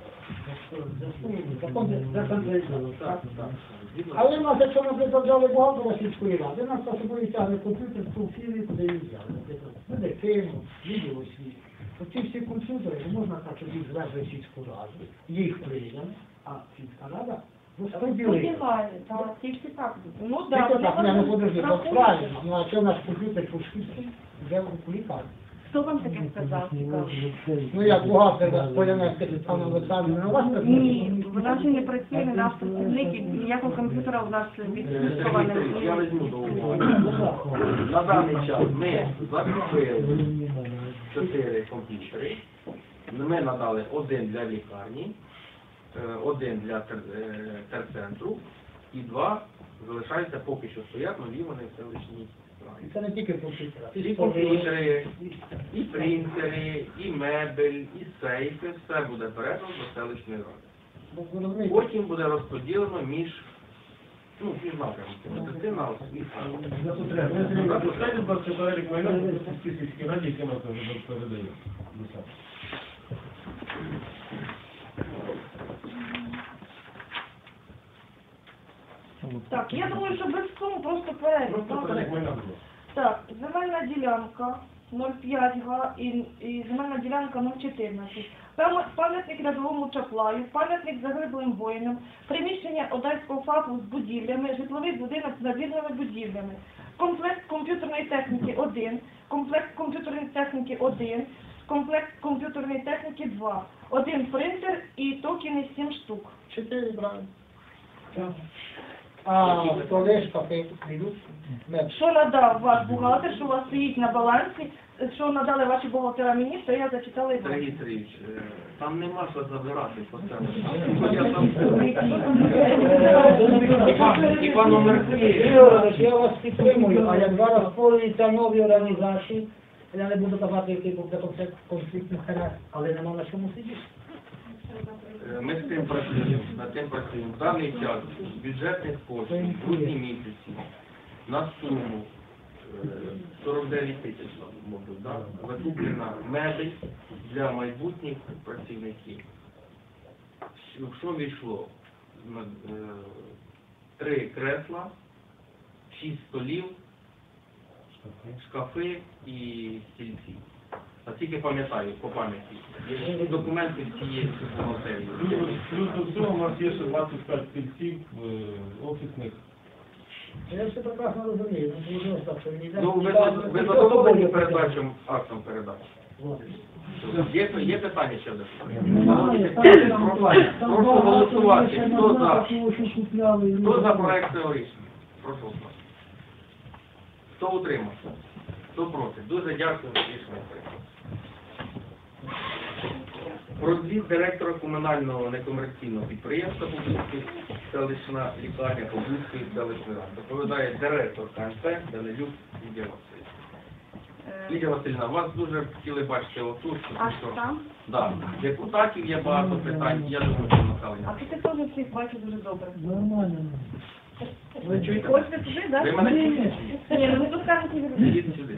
Закон децентралізований, так? Але в нас, якщо, наприклад, взяли бухгалтера сільської ради, нас за собою тягне комп'ютер, профілі, куди їх взяли. Наприклад, медицину, відділ освіти. Оці всі комп'ютери, не можна так, щоб їх звезли в сільську раду, їх прийняли, а сільська рада розподілила. Подівали, так, ті всі так. Ну, Так, так, так, не, ну подожди, враховуючи. так правильно. Ну, а що наш комп'ютер Пушківський вже в лікарні? Хто вам таке сказав? Цікаво? Ну, як бухгалтер Полянецька Світлана Олександрівна, у вас працює? Ні, вона вже не працює, не наш працівник, і ніякого комп'ютера у нас відсутнього Сергій, я немає. візьму до уваги. На даний час ми закупили чотири комп'ютери. Ми надали один для лікарні, е, один для тер- е, терцентру і два залишаються поки що стоять нові вони в селищній раді. Це не тільки комп'ютер. І комп'ютери, і принтери, і мебель, і сейфи, все буде передано до селищної ради. Бо ви розумієте, Потім буде розподілено між, ну, між напрямками. Медицина, освіта. Запускайте, будь ласка, перелік майна в Пушківській сільській раді, яке ми передаємо. Так, я думаю, що без цього просто перелік. Просто добре? перелік майна буде. Так, земельна ділянка нуль п'ять га і, і земельна ділянка нуль чотирнадцять. Пам- Пам'ятник рядовому Чаплаю, пам'ятник загиблим воїнам, приміщення Одеського ФАПу з будівлями, житловий будинок з надвірними будівлями, комплект комп'ютерної техніки один, комплект комп'ютерної техніки один, комплект комп'ютерної техніки два, один принтер і токени сім штук. чотири брали. А коли шкафи прийдуть? Мебель. Що надав ваш бухгалтер, що у вас стоїть на балансі, що надали ваші бухгалтера мені, то я зачитала і вам. Сергій Сергійович, е, там нема що забирати по селищу. Я там і по номер три. Ігорович, я вас підтримую, а як зараз створюються нові організації, я не буду казати, який буде конфлікт конфліктних характерів, але нема на чому сидіти. Е, Ми з тим працюємо, над тим працюємо. В даний час бюджетних коштів в грудні місяці на суму е, сорок дев'ять тисяч, мабуть, да? Закуплена мебель для майбутніх працівників. Що- Що війшло? На, е, Три кресла, шість столів, шкафи і стільці. А тільки пам'ятаю, по пам'яті. Є документи всі є в бухгалтерії. Плюс до всього у нас є ще двадцять п'ять стільців е, офісних. Я все прекрасно розумію, ну вийшло так, що він йде. Ну, ви, ви задоволені передачам, актом передач? Є, є питання ще до Прошу голосувати. Хто за? Хто за проект цього рішення? Прошу голосувати. Хто утримався? Хто проти? Дуже дякую. Рішення прийнято. Про звіт директора комунального некомерційного підприємства Побузької селищна лікарня Побузької селищної ради. Доповідає директор КНП Данилюк Лідія Васильівна. Лідія Васильівна, вас дуже хотіли бачити отут. А що- там? Да. Депутатів є багато питань, я думаю, що А населення. ти теж всіх бачиш дуже добре. Нормально. Ви чуєте? Хочете туди, так? Ви мене чуєте? Ні, ну ви тут кажете, ви Ідіть сюди.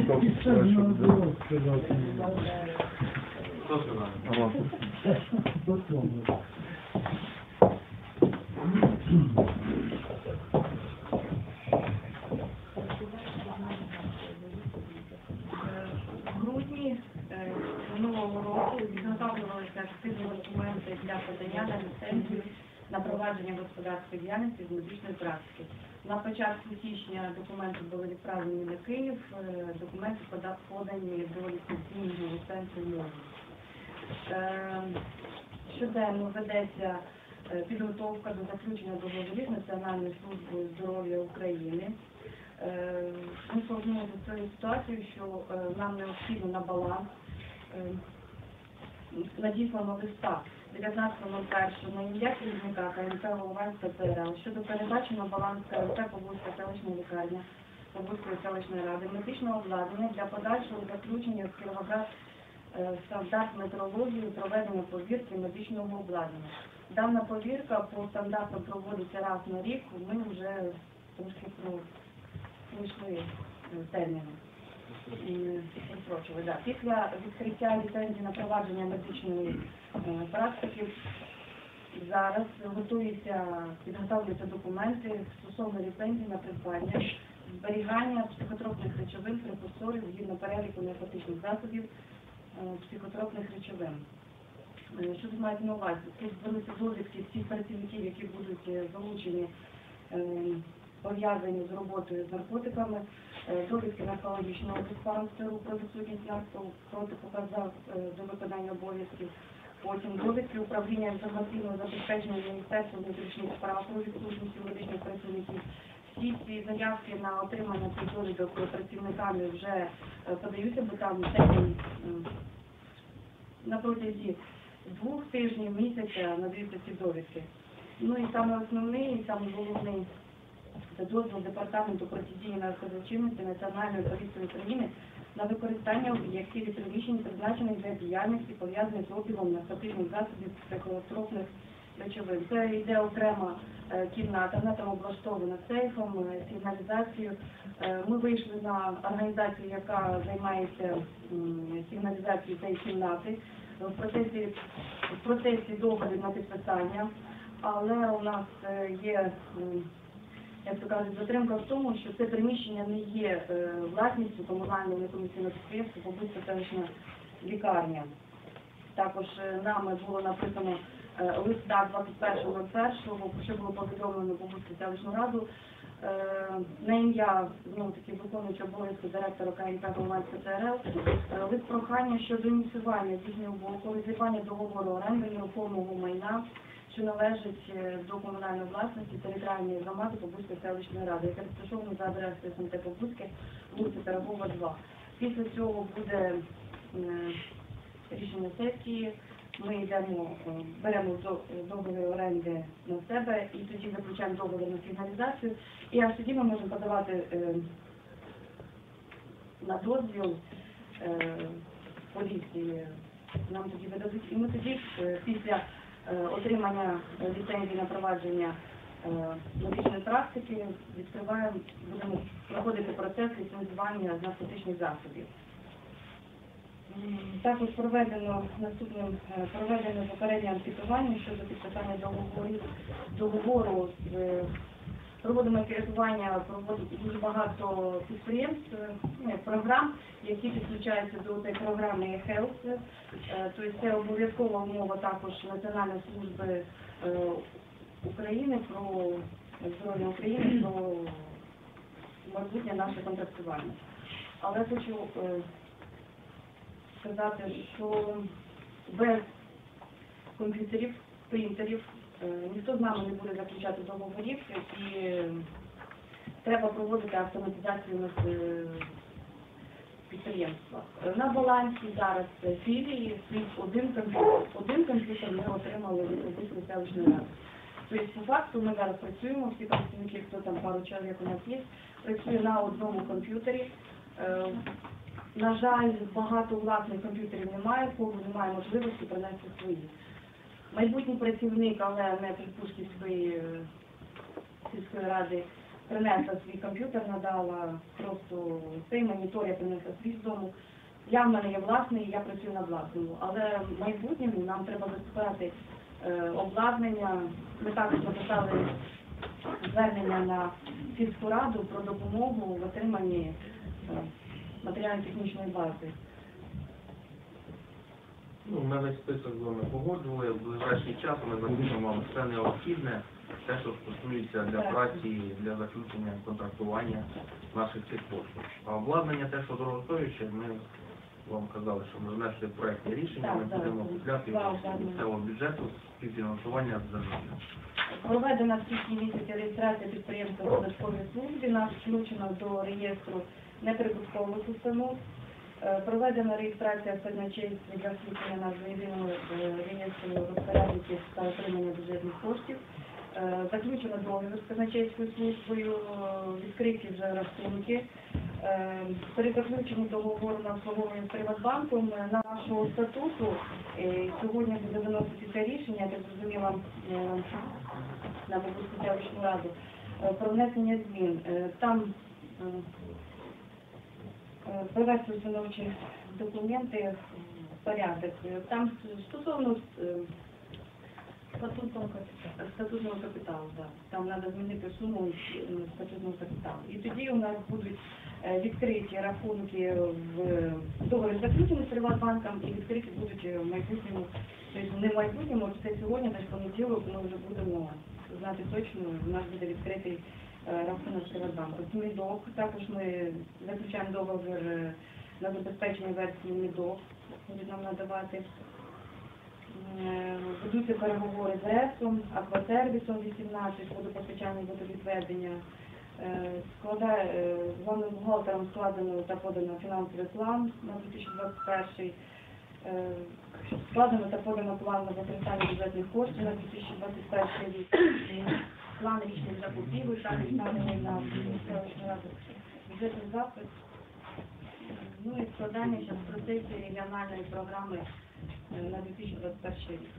Хто сказав? В грудні е, минулого року підготовлювалися активні документи для подання на ліцензію на провадження господарської діяльності з медичної практики. На початку січня документи були відправлені на Київ, е, документи пода- подані до ліцензійного центру мови. Е, Щоденно ведеться е, підготовка до заключення договорів з Національною службою здоров'я України. Е, Ми столкнулися з цією ситуацією, що е, нам необхідно на баланс е, надіслано листа дев'ятнадцятого першого на ім'я керівника КНП Голованська ЦРЛ щодо передачі на баланс КНП Побузька селищна лікарня Побузької селищної ради медичного обладнання для подальшого заключення в Кіровоград е, стандарт метрології і проведення повірки медичного обладнання. Дана повірка по стандартам проводиться раз на рік, ми вже трошки про- пройшли е, терміни. М, перепрошую, да. Після відкриття ліцензії на провадження медичної е, практики зараз готуються, підготовлюються документи стосовно ліцензії на придбання, зберігання психотропних речовин, прекурсорів згідно переліку наркотичних засобів е, психотропних речовин. Е, Що тут мають на увазі? Тут беруться довідки всіх працівників, які будуть е, залучені, е, пов'язані з роботою з наркотиками, е, довідки наркологічного диспансеру про відсутність наркотиків, протипоказав е, до виконання обов'язків, потім довідки управління інформаційного забезпечення Міністерства внутрішніх справ про відсутність медичних працівників. Всі ці заявки на отримання цих довідок працівниками вже е, подаються, бо там термін е, на протязі двох тижнів, місяця надаються ці довідки. Ну і саме основний, і саме головний це дозвіл Департаменту протидії наркозлочинності Національної поліції України на використання об'єктів і приміщень, призначених для діяльності, пов'язаних з обігом наркотичних засобів психотропних речовин. Це йде окрема е, кімната, вона там облаштована сейфом, е, сигналізацією. Е, Ми вийшли на організацію, яка займається м, сигналізацією цієї кімнати. В процесі, в процесі договорів на підписання, але у нас е, є, м, як то кажуть, затримка в тому, що це приміщення не є е, власністю комунального некомерційного підприємства Побузька селищна лікарня. Також е, нами було написано е, листа двадцять першого першого, про що було повідомлено Побузьку селищну раду, е, на ім'я, знову таки, виконуючого обов'язки директора КНП Голованська ЦРЛ, е, лист прохання щодо ініціювання з їхнього боку, розірвання договору оренди нерухомого майна, що належить е, до комунальної власності територіальної громади Побузької селищної ради, яка розташована за адресою СМТ Побузьке, вулиця Пирогова, два. Після цього буде е, рішення сесії, ми йдемо, е, беремо до- договір оренди на себе і тоді заключаємо договір на сигналізацію. І аж тоді ми можемо подавати е, на дозвіл е, поліції, нам тоді видадуть. І ми тоді е, після е, отримання е, ліцензії на провадження е, медичної практики відкриваємо, будемо проходити процес ліцензування з наркотичних засобів. М, Також проведено наступним е, проведено попереднє анкетування щодо підписання договорів договору з е, проводимо керування, проводить дуже багато підприємств, е, ну, програм, які підключаються до цієї програми e-Health. Е, Тобто це обов'язкова умова також Національної служби е, України про здоров'я України, про майбутнє наше контрактування. Але хочу е, сказати, що без комп'ютерів, принтерів е, ніхто з нами не буде заключати договорів, і е, треба проводити автоматизацію у нас е, підприємства. На балансі зараз філії стоїть один комп'ютер. Один комп'ютер ми отримали від Побузької селищної ради. Тобто, по факту, ми зараз працюємо, всі працівники, хто там пару чоловік у нас є, працює на одному комп'ютері. Е, На жаль, багато власних комп'ютерів немає, кого немає можливості принести свої. Майбутній працівник, але не Припушківської е, сільської ради, принесла свій комп'ютер, надала просто цей монітор, я принесла свій з дому. Я в мене є власний, я працюю на власному. Але в майбутньому нам треба закупати е, обладнання. Ми також написали звернення на сільську раду про допомогу в отриманні е, матеріально-технічної бази. Ну, ми весь список з вами погоджували, в ближайший час ми закупимо вам все необхідне. те, що стосується для праці, для заключення контрактування наших цих послуг. А обладнання, те, що дорогостояще, ми вам казали, що ми внесли проєктні рішення, ми Так, так. будемо купляти Так, з так. місцевого бюджету співфінансування з державного. Проведена в січні місяці реєстрація підприємства в податковій службі, нас включено до реєстру неприбуткових установ. Е, Проведена реєстрація в казначействі для включення нас до єдиного е, реєстру розпорядників та отримання бюджетних коштів. Е, Заключено договір з казначейською службою, е, відкриті вже рахунки. Е, При заключенні договору на обслуговування з Приватбанком е, на нашого статуту е, сьогодні буде виноситися рішення, я так зрозуміла, е, на Бабуську селищну раду, е, про внесення змін. Е, Там е, е, привести установчі документи в порядок. Е, Там стосовно е, статутного капіталу. Статутного капіталу, так. Там треба змінити суму е, статутного капіталу. І тоді у нас будуть е, відкриті рахунки в договорі заключені з Приватбанком і відкриті будуть в майбутньому, тобто не в майбутньому, це сьогодні, десь понеділок ми вже будемо знати точно, у нас буде відкритий е, рахунок з Приватбанком. З МІДОК також ми заключаємо договір е, на забезпечення версії МІДОК, будуть нам надавати. Е, Ведуться переговори з ЕСом, Аквасервісом вісімнадцять, водопостачання і водовідведення. Е, Складає, е, головним бухгалтером складено та подано фінансовий план на дві тисячі двадцять перший. Е, Складено та подано план на використання бюджетних коштів на дві тисячі двадцять перший рік. План річних закупівель, також складений на селищну раду бюджетний запит. Ну і складання зараз в процесі регіональної програми на дві тисячі двадцять перший рік.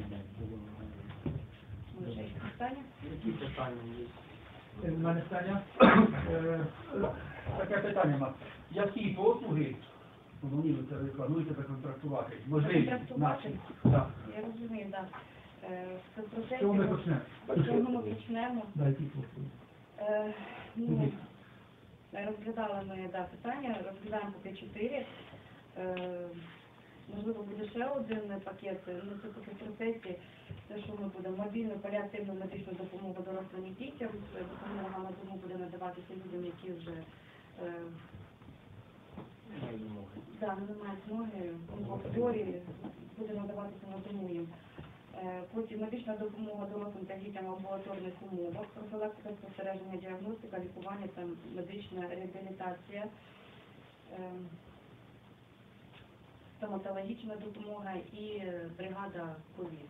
Може, ще якісь питання? Які питання є? У мене питання. Е, Таке питання мав. Які послуги вони плануєте законтрактувати? Можливі Законтрактувати? наші. Так. Я розумію, так. В процесі З чого ми почнемо? з чого ми почнемо. Да, які послуги? Е, ну, розглядали ми да, питання, розглядаємо поки чотири. Е, можливо, буде ще один пакет, ну це поки в процесі, те, що ми будемо мобільну паліативну медичну допомогу дорослим і дітям, допомога на дому буде надаватися людям, які вже е, да, не мають змоги, хворі, буде надаватися на дому їм. Е, Потім медична допомога дорослим та дітям в амбулаторних умовах, профілактика, спостереження, діагностика, лікування та медична реабілітація, е, стоматологічна допомога і бригада ковід.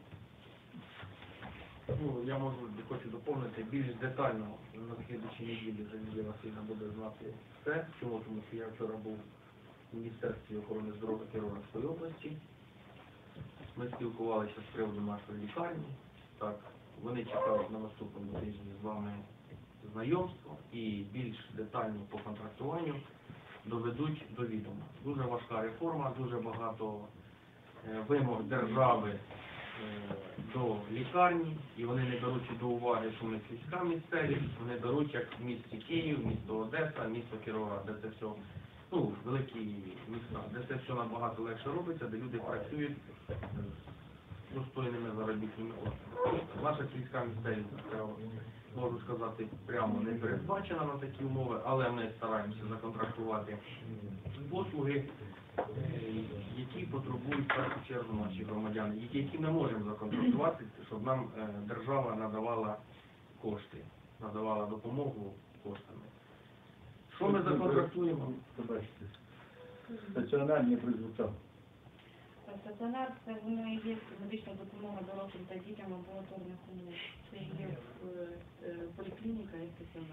Ну, я можу, хочу доповнити більш детально на слідчій неділі, вже Надія Васильівна буде знати все, чому, тому що я вчора був в Міністерстві охорони здоров'я Кіровоградської області. Ми спілкувалися з приводу нашої лікарні. Так, вони чекають на наступному тижні з вами знайомство і більш детально по контрактуванню доведуть до відома. Дуже важка реформа, дуже багато е, вимог держави е, до лікарні, і вони не беруть до уваги, що ми сільська місцевість, вони беруть як в місті Київ, місто Одеса, місто Кіровоград, де це все, ну, великі міста, де це все набагато легше робиться, де люди працюють з достойними заробітними коштами. Наша сільська місцевість, я можу сказати, прямо не передбачена на такі умови, але ми стараємося законтрактувати послуги, е, які потребують в першу чергу наші громадяни, і які ми можемо законтрактувати, щоб нам е, держава надавала кошти, надавала допомогу коштами. Що ми законтрактуємо? Побачите. Стаціонарні прозвучав. Стаціонар – це воно і є медична допомога дорослим та дітям в амбулаторних умовах. Це є е, е, поліклініка і стаціонар.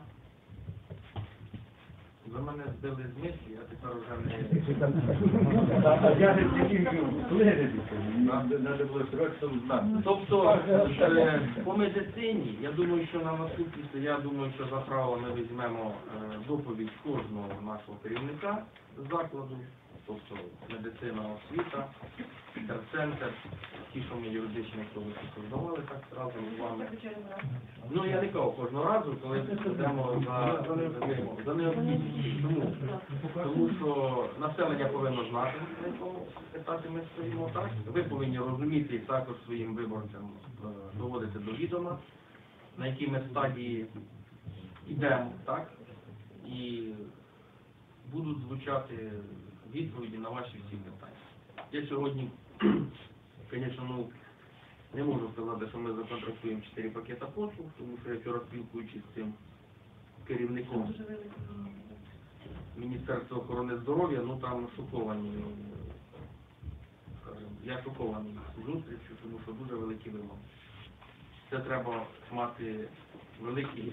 Ви мене збили з місця, я тепер вже не... А я не закінчив вигляді. Нам треба було срочно знати. Тобто, е, по медицині, я думаю, що на наступність, я думаю, що за право ми візьмемо е, доповідь кожного нашого керівника закладу, тобто медицина, освіта, терцентр, ті, що ми юридичні особи создавали, так разом з вами. Ну, я не кажу кожного разу, коли будемо за, за необхідність. Тому, тому що населення повинно знати, на якому етапі ми стоїмо, так? Ви повинні розуміти і також своїм виборцям е, доводити до відома на якій ми стадії йдемо, так? І будуть звучати відповіді на ваші всі питання. Я сьогодні, звісно, ну, не можу сказати, що ми законтрактуємо чотири пакета послуг, тому що я вчора спілкуючись з цим керівником Міністерства охорони здоров'я, ну там шоковані, скажімо, я шокований зустрічю, тому що дуже великі вимоги. Це треба мати великі,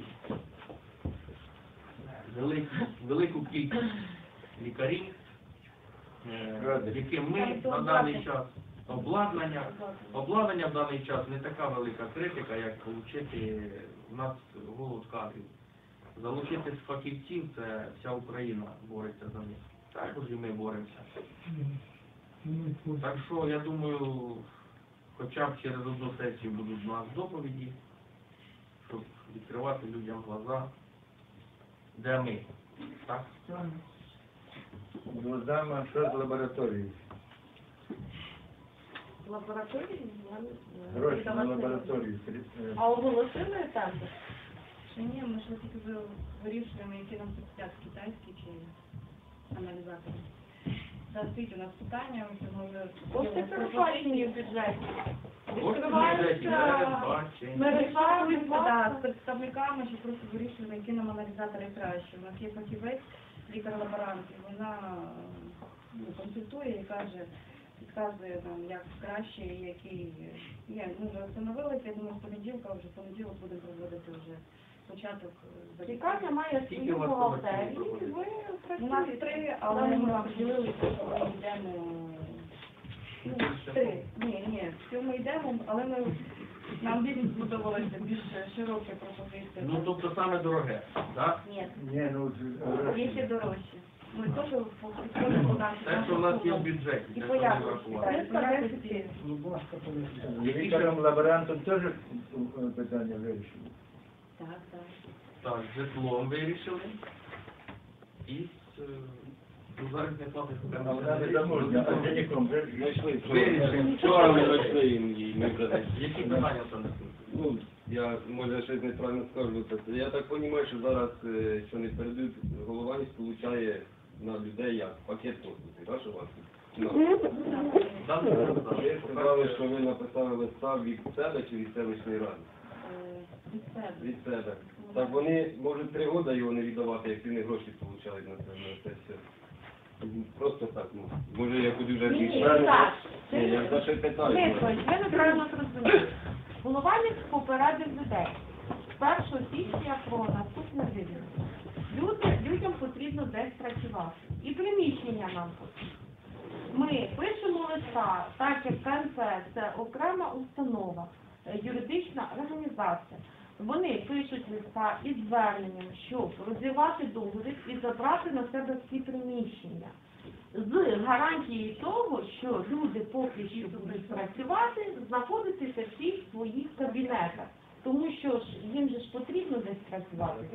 великі, велику кількість лікарів, е, яким ми на даний час обладнання, обладнання в даний час не така велика критика, як отримати в нас голод кадрів. Залучити фахівців, це вся Україна бореться за них. Також і ми боремося. Так що, я думаю, хоча б через одну сесію будуть у нас доповіді, щоб відкривати людям глаза, де ми. Так? Глазами, що з лабораторії? Лабораторії? Гроші на лабораторії. А оголосили тендер? Ще ні, ми ж тільки ви- вирішуємо, які нам підсять китайські чи аналізатори. Зараз стоїть у нас питання, ми вже Кошти передбачені в бюджеті. Кошти в бюджеті не передбачені. Ми вирішуємо да, вирішуємо з представниками, що просто вирішуємо, які нам аналізатори краще. У нас є фахівець, лікар-лаборант, і вона ну, консультує і каже, підказує нам, як краще і який. Є, ми вже встановилися, я думаю, з понеділка, вже в понеділок будемо проводити вже початок. е, Лікарня має Скільки свою у вас бухгалтерію, побачили і ви У нас працюєте. три, але ми поділилися, що ми йдемо. Ну, три. Ні, ні, всього ми йдемо, але ми нам більш сподобалося більш широке пропозиція. Ну, тобто саме дороге, так? Ні, Ні, ну, є ще дорожче. Ну і то, що по підходу подачі. Те, що в нас є в бюджеті, І те, по що ми якості, врахували. так, по якості. Будь ласка, поясніть. лікарем лаборантом теж питання вирішили. Так, так. Так, з житлом вирішили. І з е, ну, зараз не платить. А вона не заможна, а деніком Знайшли. Вирішили. Вчора ми знайшли її, ми вже Які питання там несуть? ну, я може щось неправильно скажу. це- Я так розумію, що зараз, е, що не передають, голованість получає на людей як пакет послуги, так, що у вас? Ну. Дане Ви сказали, що ви написали листа від себе чи від селищної ради? Е, Від себе. Від себе. Так вони можуть три роки його не віддавати, як вони гроші получають на це, на це все. Просто так, ну. Може я куди вже Ні, ні, більше. так. Ні, я за що питаю. Дмитро, ви неправильно зрозуміли. Голованець попередив людей. З першого січня про наступне звільнення. Люди, людям потрібно десь працювати. І приміщення нам потрібно. Ми пишемо листа, так як КНП – це окрема установа, е, юридична організація. Вони пишуть листа із зверненням, щоб розірвати договір і забрати на себе всі приміщення. З гарантією того, що люди поки що будуть працювати, знаходитися всі в своїх кабінетах. Тому що ж їм же ж потрібно десь працювати.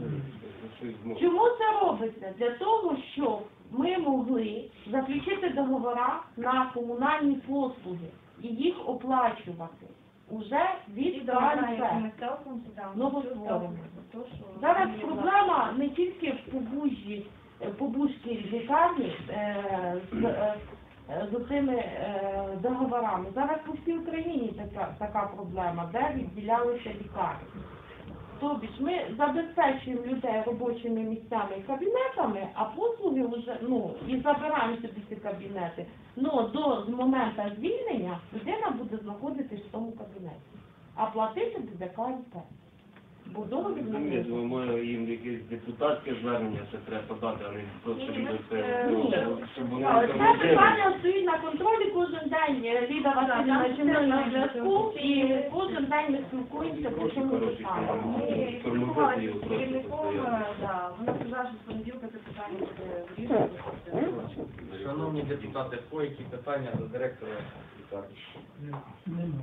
Чому це робиться? Для того, щоб ми могли заключити договори на комунальні послуги і їх оплачувати уже від КНП. Новостворення. Зараз проблема не тільки в Побужжі, Побужській лікарні е, з, е, з цими е, договорами. Зараз по всій Україні така, така проблема, де відділялися лікарні. Тобі ж ми забезпечуємо людей робочими місцями і кабінетами, а послуги вже, ну, і забираємо собі ці кабінети. Ну, до з моменту звільнення людина буде знаходитись в тому кабінеті. А платити буде КНП. Бо договір не Ні, буде. думаю, їм якесь депутатське звернення ще треба подати, а не просто Ні, люди ми, це, е, ну, ні. щоб вони Але там це не питання стоїть на контролі кожен день. Ліда Васильівна чи ми на зв'язку, і кожен день ми спілкуємося по цьому питанню. Ми спілкувалися з керівником, да, вона сказала, що з понеділка це питання буде вирішувати. Шановні депутати, по які питання до директора лікарні? Немає.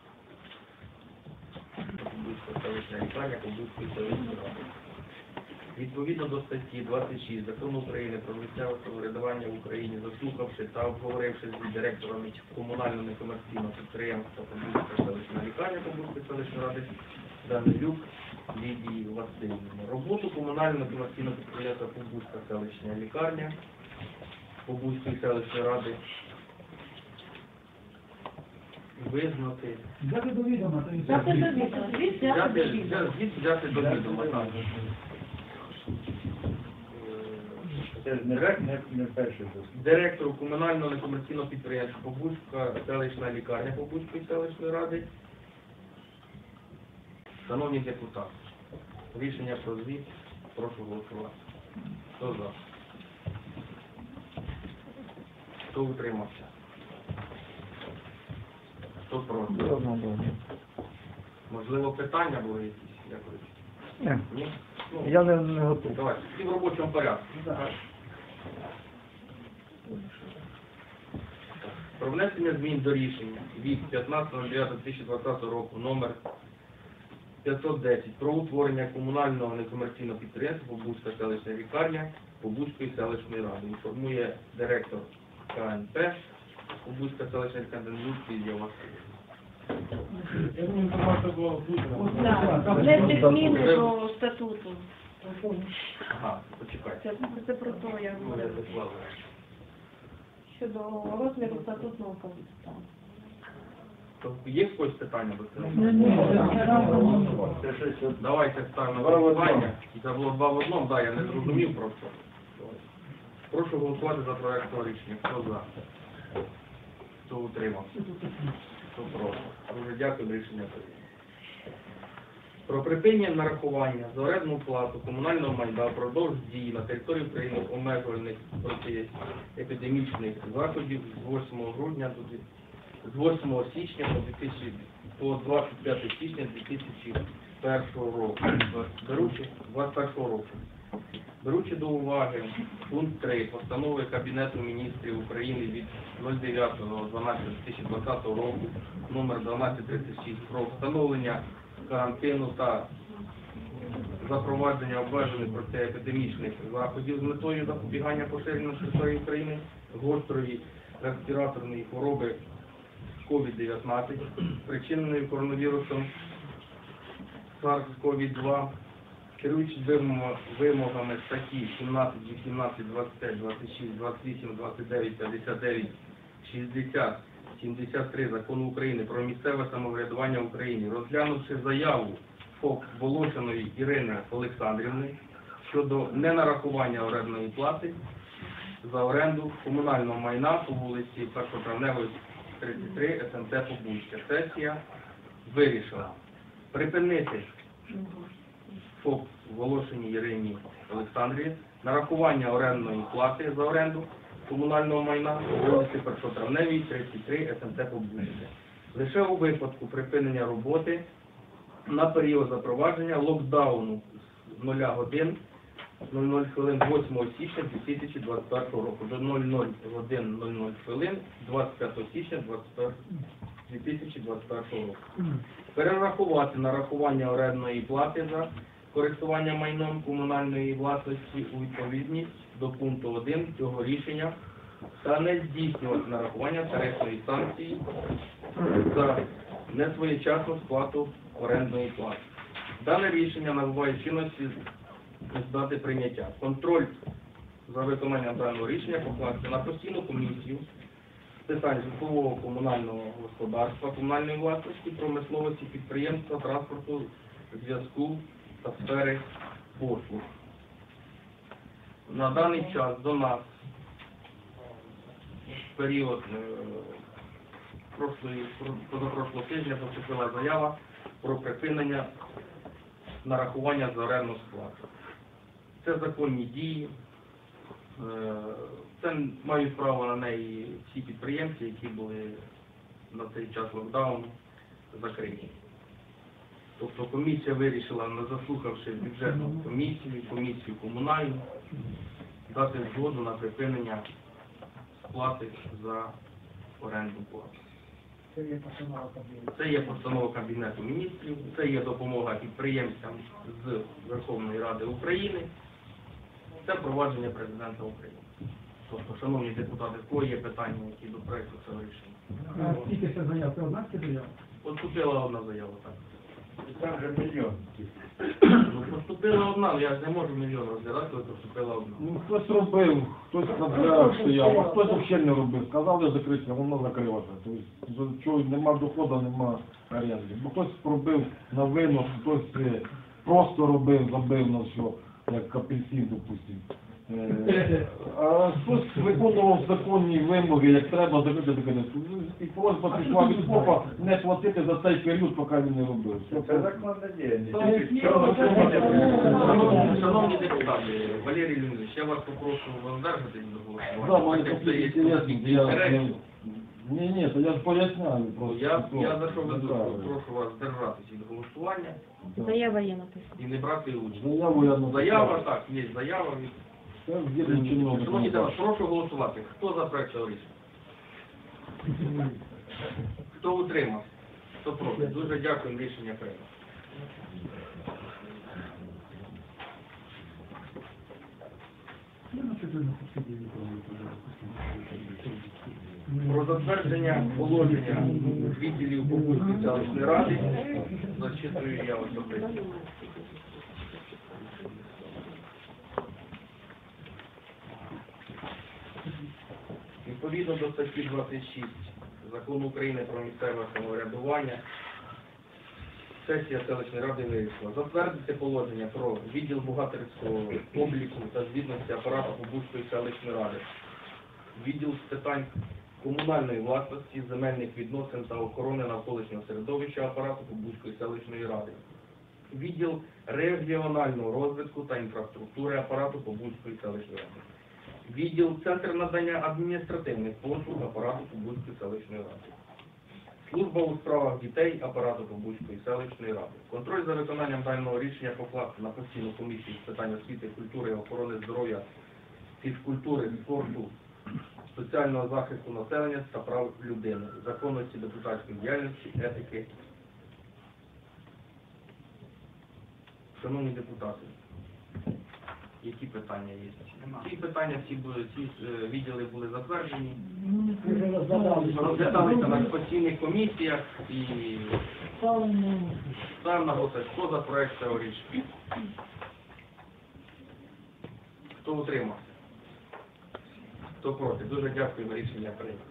Побудська селищна лікарня, Побудської селищної ради. Відповідно до статті двадцять шість Закону України про місцеве самоврядування в Україні, заслухавши та обговоривши з директорами комунального некомерційного підприємства Побузька селищна лікарня Побузької селищної ради Данилюк Лідії Васильівни. Роботу комунального некомерційного підприємства Побузька селищна лікарня Побузької селищної ради визнати. Взяти до відома, то і Взяти до відома. Звіт взяти до Взяти, відома. взяти, взяти до відома, так. Це ж не, не, не перший заступник. Директору комунального некомерційного підприємства Побузька селищна лікарня Побузької селищної ради. Шановні депутати, рішення про звіт, прошу голосувати. Хто за? Хто утримався? Хто проти? Можливо, питання були якісь? Якось? Ні. Ні? Ну, Я не, не готовий. давайте, всі в робочому порядку. Про внесення змін до рішення від п'ятнадцятого дев'ятого дві тисячі двадцятого року номер п'ятсот десять про утворення комунального некомерційного підприємства Побузька селищна лікарня Побузької селищної ради. Інформує директор К Н П Побузька селищна лікарня Данилюк Лідія Васильівна. Я думаю, інформація була озвучена. Так, внести зміни до статуту. Ага, почекайте. Це, це про те, я Ну, я заклала. щодо розміру статутного комітету. То є в когось питання до цього? Це щось от Давайте ставимо на голосування. Це було два в одному, да, я не зрозумів просто. Прошу голосувати за проект рішення. Хто за? Хто утримався? Хто проти? Дуже дякую, рішення прийнято. Про припинення нарахування за орендну плату комунального майна впродовж дії на території України обмежувальних протиепідемічних заходів з восьмого грудня до дві- з восьмого січня по дві тисячі по двадцять п'яте січня дві тисячі першого року. Беручи двадцять першого року. Беручи до уваги пункт три постанови Кабінету міністрів України від дев'ятого дванадцятого дві тисячі двадцятого року номер дванадцять тридцять шість про встановлення карантину та запровадження обмежених протиепідемічних заходів з метою запобігання поширенню на території України гострої респіраторної хвороби ковід дев'ятнадцять, спричиненої коронавірусом SARS ковід два, керуючись вимог- вимогами статті сімнадцять, вісімнадцять, двадцять п'ять, двадцять шість, двадцять вісім, двадцять дев'ять, п'ятдесят дев'ять, шістдесят, сімдесят три Закону України про місцеве самоврядування в Україні, розглянувши заяву ФОП Волошиної Ірини Олександрівни щодо ненарахування орендної плати за оренду комунального майна по вулиці Першотравневої, тридцять три, С М Т Побузька. Сесія вирішила припинити ФОП Волошиній Ірині Олександрівні нарахування орендної плати за оренду комунального майна по вулиці Першотравневій, тридцять три, С М Т Побузька. Лише у випадку припинення роботи на період запровадження локдауну з нуля годин нуль нуль хвилин восьмого січня дві тисячі двадцять першого року до нуль нуль годин нуль нуль хвилин двадцять п'ятого січня дві тисячі двадцять першого року. Перерахувати нарахування орендної плати за користування майном комунальної власності у відповідність до пункту один цього рішення та не здійснювати нарахування тарифної станції за несвоєчасну сплату орендної плати. Дане рішення набуває чинності з дати прийняття. Контроль за виконанням даного рішення покласти на постійну комісію з питань житлового комунального господарства, комунальної власності, промисловості, підприємства, транспорту, зв'язку та сфери послуг. На даний час до нас в період е, прошлої, позапрошлого тижня поступила заява про припинення нарахування за орендну сплату. Це законні дії, е, це мають право на неї всі підприємці, які були на цей час локдауну закриті. Тобто комісія вирішила, не заслухавши бюджетну комісію, комісію комунальну, дати згоду на припинення сплати за оренду плати. Це є постанова Кабміну. Це є постанова Кабінету міністрів, це є допомога підприємцям з Верховної Ради України Це провадження президента України. Тобто, шановні депутати, в кого є питання, які до проекту цього рішення? Скільки це заяв? Це одна заява? Поступила одна заява, так. Там же мільйон. Ну, поступила одна, але я ж не можу мільйон розглядати, коли поступила одна. Ну, хтось робив, хтось на дверях стояв, а хтось взагалі не робив. Сказали закрити, воно закрилося. Тобто, чого нема доходу, нема оренди. Бо хтось робив на винос, хтось е, просто робив, забив на все, як апельсин, допустим. Е, А хтось виконував законні вимоги, як треба закрити закрити. І просьба пішла від ФОПа не платити за цей період, поки він не робив. Це законна діяльність. Шановні депутати, Валерій Леонідович, я вас попрошу воздержатись до Да, голосування. мені Так як це є інтересно, конфлікт я... інтересів. Ні, ні, то я ж поясняю просто. Я, що я за що веду, неправильно. прошу вас держатися від голосування Заява є написана. і не брати участь. Заяву я написав. Заява, так, є заява від... Це згідно чинного Шановні депутати, законодавства. прошу голосувати. Хто за проект цього рішення? Хто утримав? Хто проти? Дуже дякую, рішення прийнято. Про затвердження положення відділів Побузької селищної ради зачитую я особисто. Відповідно до статті двадцять шість Закону України про місцеве самоврядування, сесія селищної ради вирішила затвердити положення про відділ бухгалтерського обліку та звітності апарату Побузької селищної ради, відділ з питань комунальної власності, земельних відносин та охорони навколишнього середовища апарату Побузької селищної ради, відділ регіонального розвитку та інфраструктури апарату Побузької селищної ради, відділ Центр надання адміністративних послуг апарату Побузької селищної ради, служба у справах дітей апарату Побузької селищної ради. Контроль за виконанням даного рішення покласти на постійну комісію з питань освіти, культури, охорони здоров'я, фізкультури, спорту, соціального захисту населення та прав людини, законності депутатської діяльності, етики. Шановні депутати, які питання є? Ці питання, всі, були, ці е, відділи були затверджені, розглядалися на постійних комісіях і ставимо на голосування. Хто за проект цього рішення? Хто утримався? Хто проти? Дуже дякую, рішення прийнято.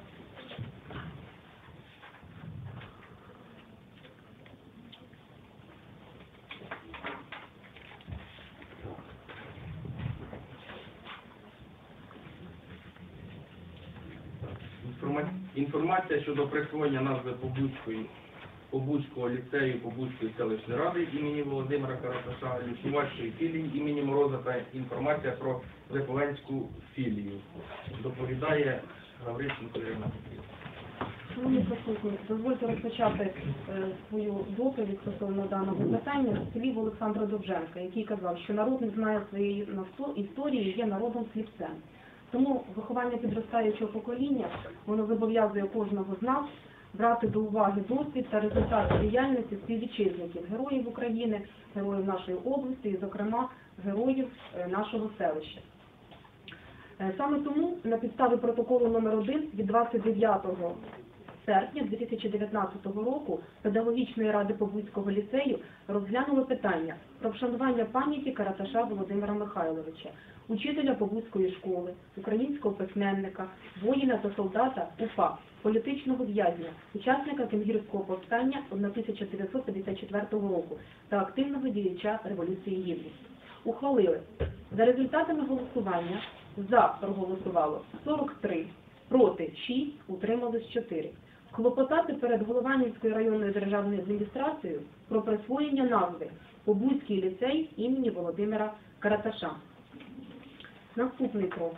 Інформа- Інформація щодо присвоєння назви Побузької, Побузького ліцею Побузької селищної ради імені Володимира Караташа, Ліснювацької філії імені Мороза та інформація про Липовенську філію. Доповідає Гаврищенко Ірина Петрівна. Шановні присутні, дозвольте розпочати е, свою доповідь стосовно даного питання з слів Олександра Довженка, який казав, що народ не знає своєї насто- історії, є народом сліпцем. Тому виховання підростаючого покоління, воно зобов'язує кожного з нас брати до уваги досвід та результати діяльності співвітчизників, героїв України, героїв нашої області і, зокрема, героїв е, нашого селища. Е, Саме тому на підставі протоколу номер один від двадцять дев'ятого серпня дві тисячі дев'ятнадцятого року Педагогічної ради Побузького ліцею розглянули питання про вшанування пам'яті Караташа Володимира Михайловича, учителя Побузької школи, українського письменника, воїна та солдата УПА, політичного в'язня, учасника Кенгірського повстання тисяча дев'ятсот п'ятдесят четвертого року та активного діяча Революції Гідності. Ухвалили. За результатами голосування за проголосувало сорок три, проти шість, утрималось чотири. Клопотати перед Голованівською районною державною адміністрацією про присвоєння назви Побузький ліцей імені Володимира Караташа. Наступний крок.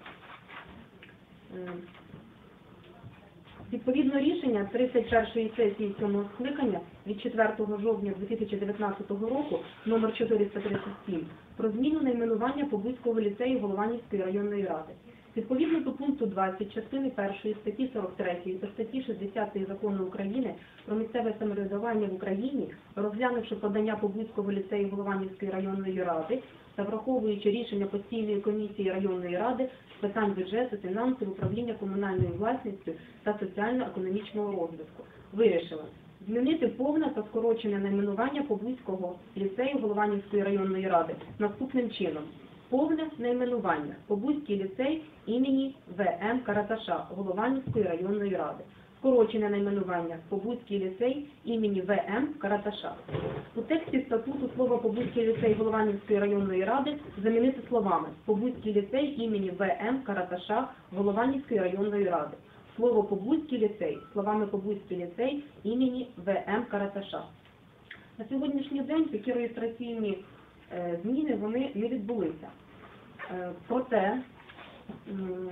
Е, Відповідно рішення тридцять першої сесії сьомого скликання від четвертого жовтня дві тисячі дев'ятнадцятого року номер чотириста тридцять сім про зміну найменування Побузького ліцею Голованівської районної ради. Відповідно до пункту двадцять частини першої статті сорок три та статті шістдесят Закону України про місцеве самоврядування в Україні, розглянувши подання Побузького ліцею Голованівської районної ради та враховуючи рішення постійної комісії районної ради з питань бюджету, фінансів, управління комунальною власністю та соціально-економічного розвитку, вирішила змінити повне та скорочене найменування Побузького ліцею Голованівської районної ради наступним чином. Повне найменування Побузький ліцей імені В М Караташа Голованівської районної ради. Скорочене найменування Побузький ліцей імені В М Караташа. У тексті статуту слово Побузький ліцей Голованівської районної ради замінити словами Побузький ліцей імені В М Караташа Голованівської районної ради. Слово Побузький ліцей словами Побузький ліцей імені В М Караташа. На сьогоднішній день такі реєстраційні е, зміни вони не відбулися. Е, проте м,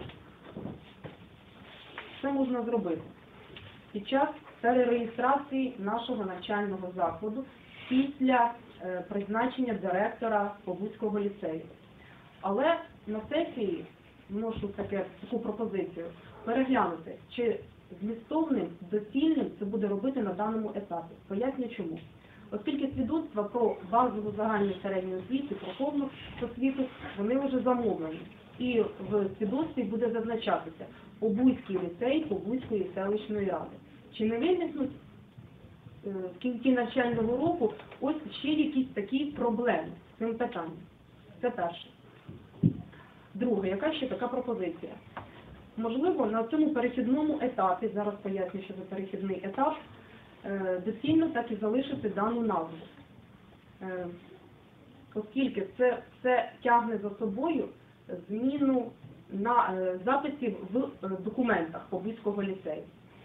що можна зробити? Під час перереєстрації нашого навчального закладу після е, призначення директора Побузького ліцею. Але на сесії вношу таке, таку пропозицію переглянути, чи змістовним, доцільним це буде робити на даному етапі. Поясню чому. Оскільки свідоцтва про базову загальну середню освіту, про повну освіту, вони вже замовлені. І в свідоцтві буде зазначатися Побузький ліцей Побузької селищної ради. Чи не виникнуть е, в кінці навчального року ось ще якісь такі проблеми з цим питанням? Це перше. Друге, яка ще така пропозиція? Можливо, на цьому перехідному етапі, зараз поясню, що це перехідний етап, е, доцільно так і залишити дану назву. Е, оскільки це, це тягне за собою зміну на е, записів в е, документах Побузького ліцею.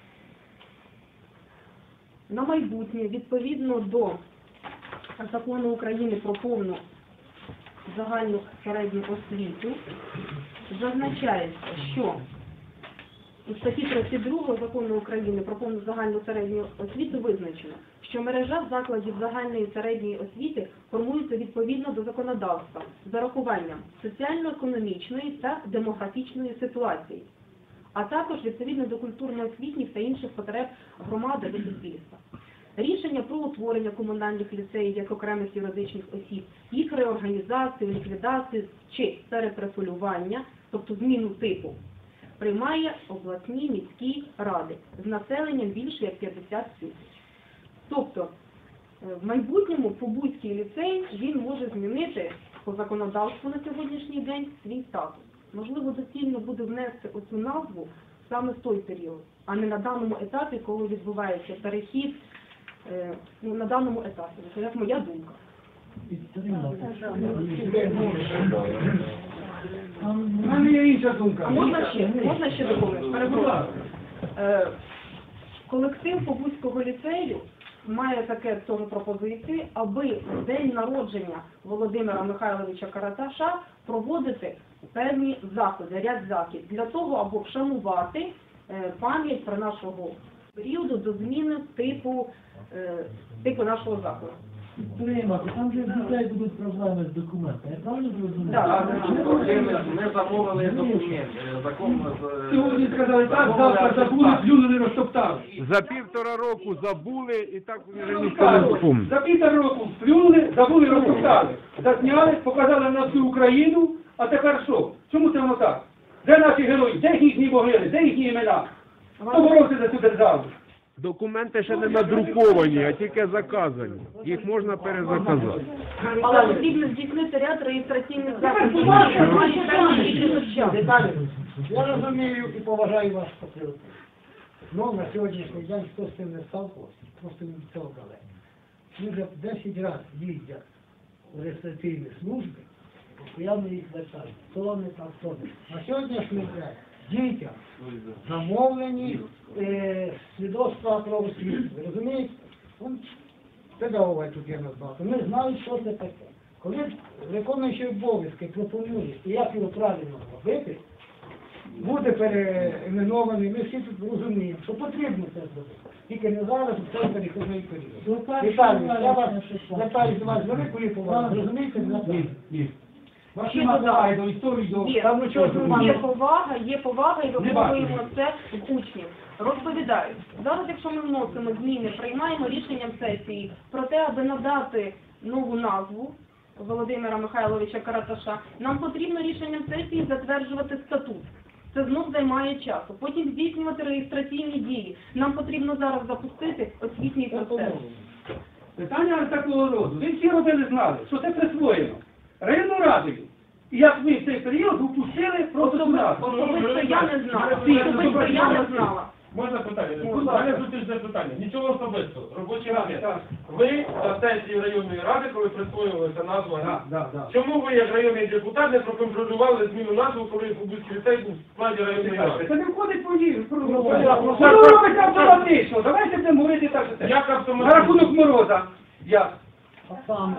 На майбутнє, відповідно до Закону України про повну загальну середню освіту, зазначається, що у статті тридцять другої Закону України про повну загальну середню освіту визначено, що мережа закладів загальної середньої освіти формується відповідно до законодавства з зарахуванням соціально-економічної та демографічної ситуації, а також відповідно до культурно-освітніх та інших потреб громади та суспільства. Рішення про утворення комунальних ліцеїв як окремих юридичних осіб, їх реорганізацію, ліквідацію чи перепрофілювання, тобто зміну типу, приймає обласні міські ради з населенням більше як п'ятдесят тисяч. Тобто, в майбутньому Побузький ліцей, він може змінити по законодавству на сьогоднішній день свій статус. Можливо, доцільно буде внести оцю назву саме в той період, а не на даному етапі, коли відбувається перехід, е, ну, на даному етапі. Це як моя думка. У мене є інша думка. А можна ще, можна ще доповнити? Перепрошую. Е, колектив Побузького ліцею має таке теж пропозиції, аби в день народження Володимира Михайловича Караташа проводити певні заходи, ряд заходів, для того, аби вшанувати е, пам'ять про нашого періоду до зміни типу, е, типу нашого закладу. Приймати, там же в дітей будуть проблеми з документами, я правильно зрозумів? Так. Ми замовили документ. Закон Сьогодні сказали так, завтра забули, плюнули, розтоптали. За півтора року забули і так вже Я вам ніхто не кажу, вспомнив. за півтора року плюнули, забули, розтоптали. Засняли, показали на всю Україну, а тепер що? Чому це воно так? Де наші герої? Де їхні могили? Де їхні імена? Хто боровся за цю державу? Документи ще не надруковані, а тільки заказані. Їх можна перезаказати. Але потрібно здійснити ряд реєстраційних заходів. Деталі. Я розумію і поважаю ваш патріотизм. Ну, на сьогоднішній день хто з цим не сталкувався, просто від цього далеко. Ми вже десять разів їздять у реєстраційні служби, постоянно їх вертають. То не так, то не. На сьогоднішній день дітям замовлені е, свідоцтва про освіту. Ви розумієте? Он, педагога тут є нас багато. Ми знаємо, що це таке. Коли виконуючий обов'язки пропонує, і як його правильно робити, буде переіменований, ми всі тут розуміємо, що потрібно це зробити. Тільки не зараз, в цей перехідний період. Віталій, я вас звертаюся до вас з великою повагою. Розумієте? Ні, ні. Ваші мати до історії, до... Є, Там нічого є повага, є повага і виховуємо це в учнів. Розповідаю. Зараз, якщо ми вносимо зміни, приймаємо рішенням сесії про те, аби надати нову назву Володимира Михайловича Караташа, нам потрібно рішенням сесії затверджувати статут. Це знов займає часу. Потім здійснювати реєстраційні дії. Нам потрібно зараз запустити освітній процес. Питання такого роду. Ви всі родини знали, що це присвоєно районною радою. І як ви в цей період упустили просто цю раду. Особисто я не знала. Особисто я не знала. Можна питання? Будь ласка. Мене зустрічне питання. Нічого особистого. Робочий момент. Ви на сесії районної ради, коли присвоювалася назва, Да, да, да. чому ви, як районний депутат, не проконтролювали зміну назви, коли Побузький ліцей був в складі районної ради? Це не входить по ній. Що Ну, ви робите автоматично? Давайте будемо говорити так, що це. Як На автоматично? рахунок Мороза. Як? Сам.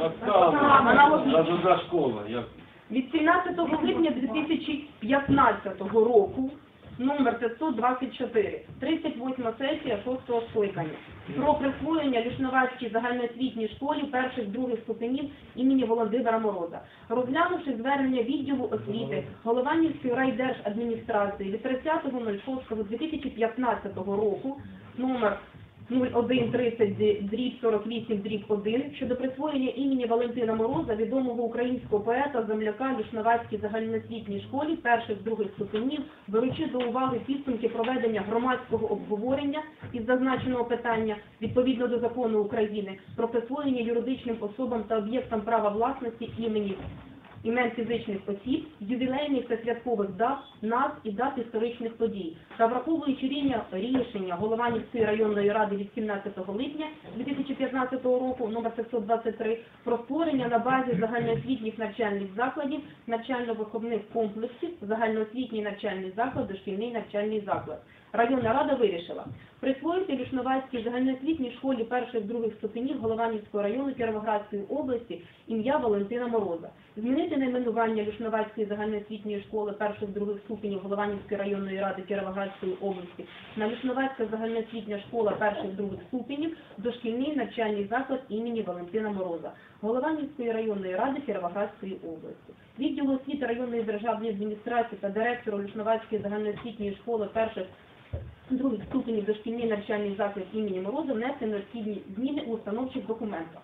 Назва школа. Як? Від сімнадцятого липня дві тисячі п'ятнадцятого року, номер п'ятсот двадцять чотири, тридцять восьма сесія шостого скликання, про присвоєння Люшновацькій загальноосвітній школі перших-других ступенів імені Володимира Мороза. Розглянувши звернення відділу освіти Голованівської райдержадміністрації від тридцятого шостого дві тисячі п'ятнадцятого року, номер нуль один тридцять дріб сорок вісім дріб один щодо присвоєння імені Валентина Мороза, відомого українського поета, земляка Люшновацькій загальноосвітній школі перших-других ступенів, беручи до уваги підсумки проведення громадського обговорення із зазначеного питання відповідно до закону України про присвоєння юридичним особам та об'єктам права власності імені імен фізичних осіб, ювілейних та святкових дат, назв і дат історичних подій. Та враховуючи рішення, рішення Голованівської районної ради від сімнадцятого липня дві тисячі п'ятнадцятого року, номер п'ятсот двадцять три, про створення на базі загальноосвітніх навчальних закладів, навчально-виховних комплексів, загальноосвітній навчальний заклад, дошкільний навчальний заклад. Районна рада вирішила присвоїти Люшновацькій загальноосвітній школі перших-других ступенів Голованівського району Кіровоградської області ім'я Валентина Мороза, змінити найменування Люшновацької загальноосвітньої школи перших-других ступенів Голованівської районної ради Кіровоградської області на Люшновацька загальноосвітня школа перших-других ступенів, дошкільний навчальний заклад імені Валентина Мороза, Голованівської районної ради Кіровоградської області. Відділу освіти районної державної адміністрації та директору Люшновацької загальноосвітньої школи перших других ступенів дошкільний навчальний заклад імені Мороза внести необхідні зміни у установчих документах.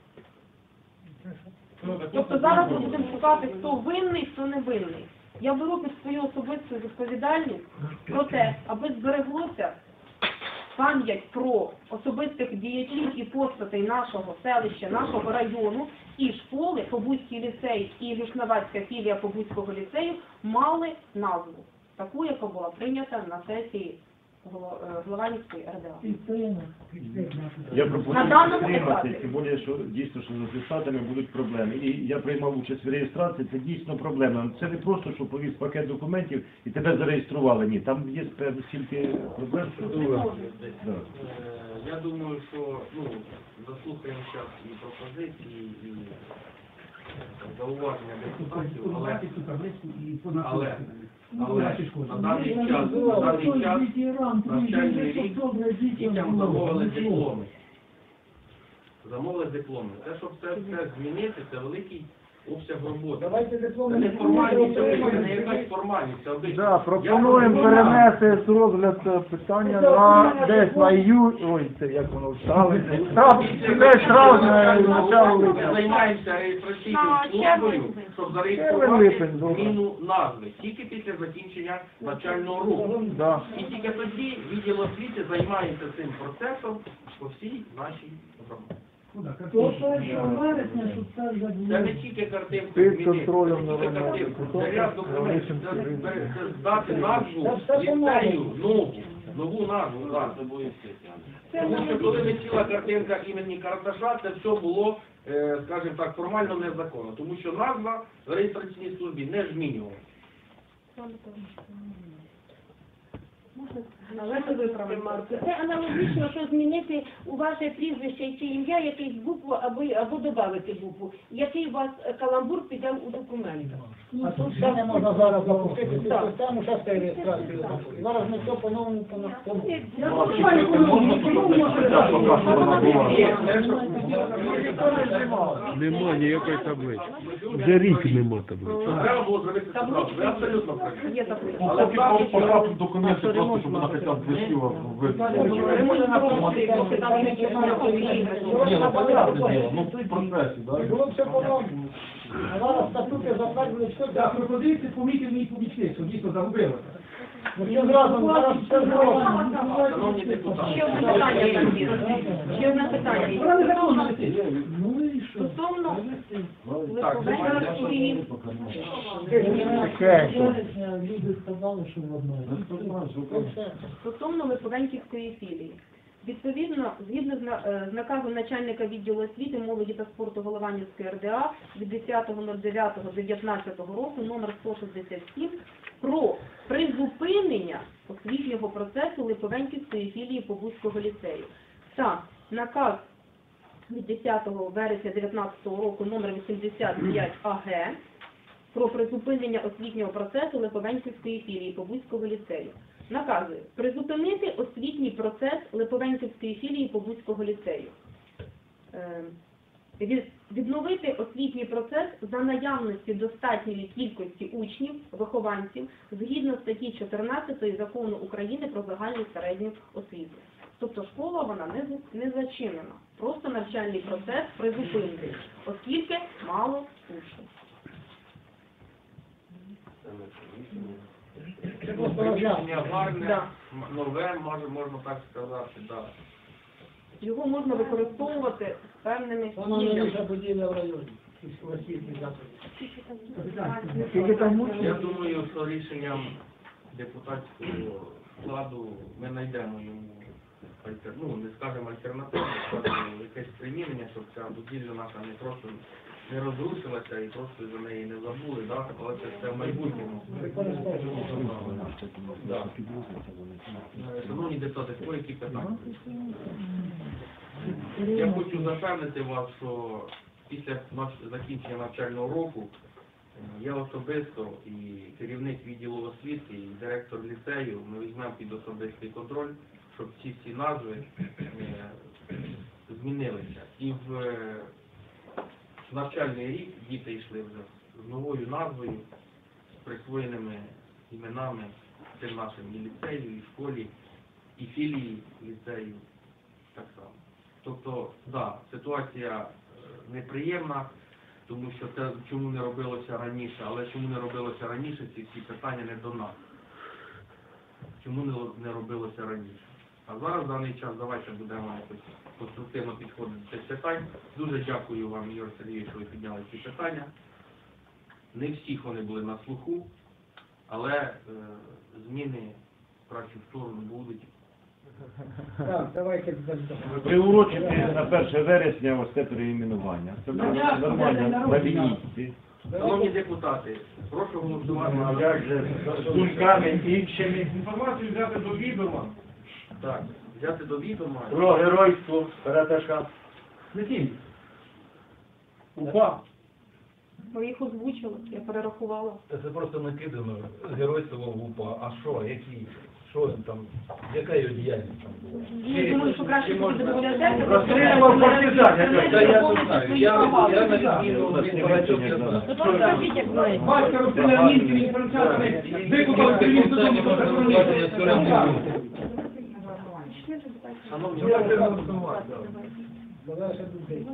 Тобто зараз ми будемо шукати, хто винний, хто не винний. Я беру під свою особисту відповідальність про те, аби збереглося пам'ять про особистих діячів і постатей нашого селища, нашого району, і школи, Побузький ліцей і Люшновацька філія Побузького ліцею мали назву, таку, яка була прийнята на сесії Голованівської РДА. Я На пропоную даному підтримати, етапі. тим більше, що дійсно, що з атестатами будуть проблеми. І я приймав участь в реєстрації, це дійсно проблема. Це не просто, що повіз пакет документів і тебе зареєстрували. Ні, там є певно стільки проблем, що... Да. Е, Я думаю, що ну, заслухаємо зараз і пропозиції, і зауваження депутатів, але, але, але на даний час, на даний час навчальний рік дітям замовили дипломи. Замовили дипломи. Те, щоб це все змінити, це великий обсяг роботи. Давайте Це дипломи не формальність, це не якась формальність. Це обична. Да, пропонуємо перенести з розгляду питання на десь на ію, ой, це як воно стало, десь травня, начало Ми липня. займаємося реєстраційною службою, щоб зареєструвати зміну назви, тільки після закінчення навчального року. Да. І тільки тоді відділ освіти займається цим процесом по всій нашій громаді. До першого вересня, щоб це вже було. Це не тільки картинку Під змінити, контролем це не тільки народного картинку. Це депутата, ряд документів, це, Лисенко, це, це здати назву ліцею, нову, нову назву, так. Тому що коли висіла картинка імені Караташа, це все було, е, скажімо так, формально незаконно, тому що назва в реєстраційній службі не змінювалася. Але це виправимо. Це аналогічно, що змінити у ваше прізвище чи ім'я якусь букву або, або додати букву. Який у вас каламбур піде у документах. А тут ще не можна зараз запустити цю систему, зараз це реєстрацію запустити. Зараз ми все по-новому, по-новому. Я розумію, Нема ніякої таблиці. Вже рік нема таблиці. Треба було зробити це правду. Ви абсолютно праві. Є таблиця. Але Поки по факту документи просто, щоб вона хоча б красиво виглядала. Ремонт дороги, сказали, не Ні, ну, понятне діло, ну, в процесі, І да. було все по-новому. А зараз статути затверджені все. Так, пропозиції помітив мій помічник, що дійсно загубилося. Ну, все зразу, зараз все зразу. Шановні депутати, Ще одне питання там є. Ще одне питання. Вона не законна летить. Ну і що? Стосовно Так, Липовецької Вересня люди сказали, що в одної. стосовно Липовенківської філії. Відповідно, згідно з на- е, з наказом начальника відділу освіти, молоді та спорту Голованівської ер де а від десятого дев'ятого дев'ятнадцятого року номер сто шістдесят сім про призупинення освітнього процесу Липовенківської філії Побузького ліцею. Та наказ від десятого вересня дев'ятнадцятого року номер вісімдесят п'ять а ге про призупинення освітнього процесу Липовенківської філії Побузького ліцею. Наказує призупинити освітній процес Липовенківської філії Побузького ліцею. Е, від- Відновити освітній процес за наявності достатньої кількості учнів, вихованців, згідно статті чотирнадцятої Закону України про загальну середню освіту. Тобто школа вона не, за- не зачинена, просто навчальний процес призупинений, оскільки мало учнів. Це просто рішення гарне, Да. м- нове, може, можна так сказати, так. Його можна використовувати з певними Вона ціллями. найбільша будівля в районі. Освітній заклад. Я думаю, що рішенням депутатського складу ми знайдемо йому альтер- ну, не скажемо альтернативу, скажемо якесь примінення, щоб ця будівля наша не просто не розрушилася і просто за неї не забули, да? Але це все в майбутньому. Да. Е, Шановні депутати, по які питання? Я хочу запевнити вас, що після нав- закінчення навчального року е, я особисто і керівник відділу освіти, і директор ліцею, ми візьмемо під особистий контроль, щоб ці всі назви е, змінилися. І в е, навчальний рік діти йшли вже з новою назвою, з присвоєними іменами цим нашим і ліцею, і школі, і філії ліцею так само. Тобто, да, ситуація е, неприємна, тому що це чому не робилося раніше, але чому не робилося раніше, ці всі питання не до нас. Чому не, не робилося раніше? А зараз в даний час давайте будемо якось конструктивно підходити до цих питань. Дуже дякую вам, Ігор Сергійович, що ви підняли ці питання. Не всіх вони були на слуху, але е, зміни в кращу сторону будуть. Так, давайте далі. Приурочити на перше вересня ось це переіменування. Це буде нормально на лінійці. Шановні депутати, прошу голосувати. А як же з думками іншими Інформацію взяти до відома. Так, взяти до відома. про геройство Караташа. Летіть. Упа. Ви їх озвучили, я перерахувала. Це просто накидано геройство в УПА. А що, які? Що він там, яка його діяльність там була? Я думаю, що краще буде доповідати. Розстрілював партизан, я Та я не знаю. Я, я на відміну від багатьох не знаю. Тепер скажіть, як знаєте. Батька розстріляв німців і французами, викупав привіз додому до захоронення. Шановні Давай ще тут.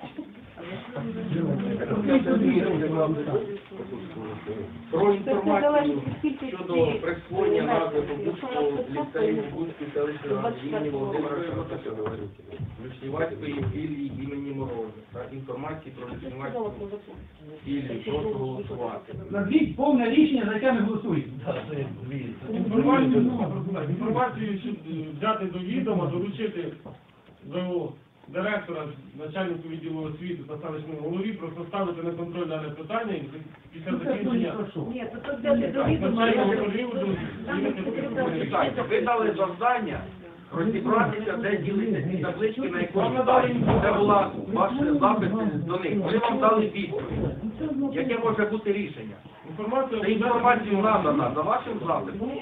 про інформацію щодо присвоєння назви Побузького ліцею Побузької селищної ради імені Володимира Караташа, Вишнівацької філії імені Мороза та інформації про Вишнівацьку філію. Прошу голосувати. Назвіть повне рішення, за яке ми голосуємо. Інформацію, інформацію щоб взяти до відома, доручити до директора, начальнику відділу освіти та селищному голові, просто ставити на контроль дане питання і після закінчення Ні, то тут взяти до відома. навчального періоду змінити протокол. Так, ви дали завдання розібратися, де ділися ці таблички, на якому це була ваш запит до них. Вони вам дали відповідь. Яке може бути рішення? Інформація Це інформацію надана за вашим запитом.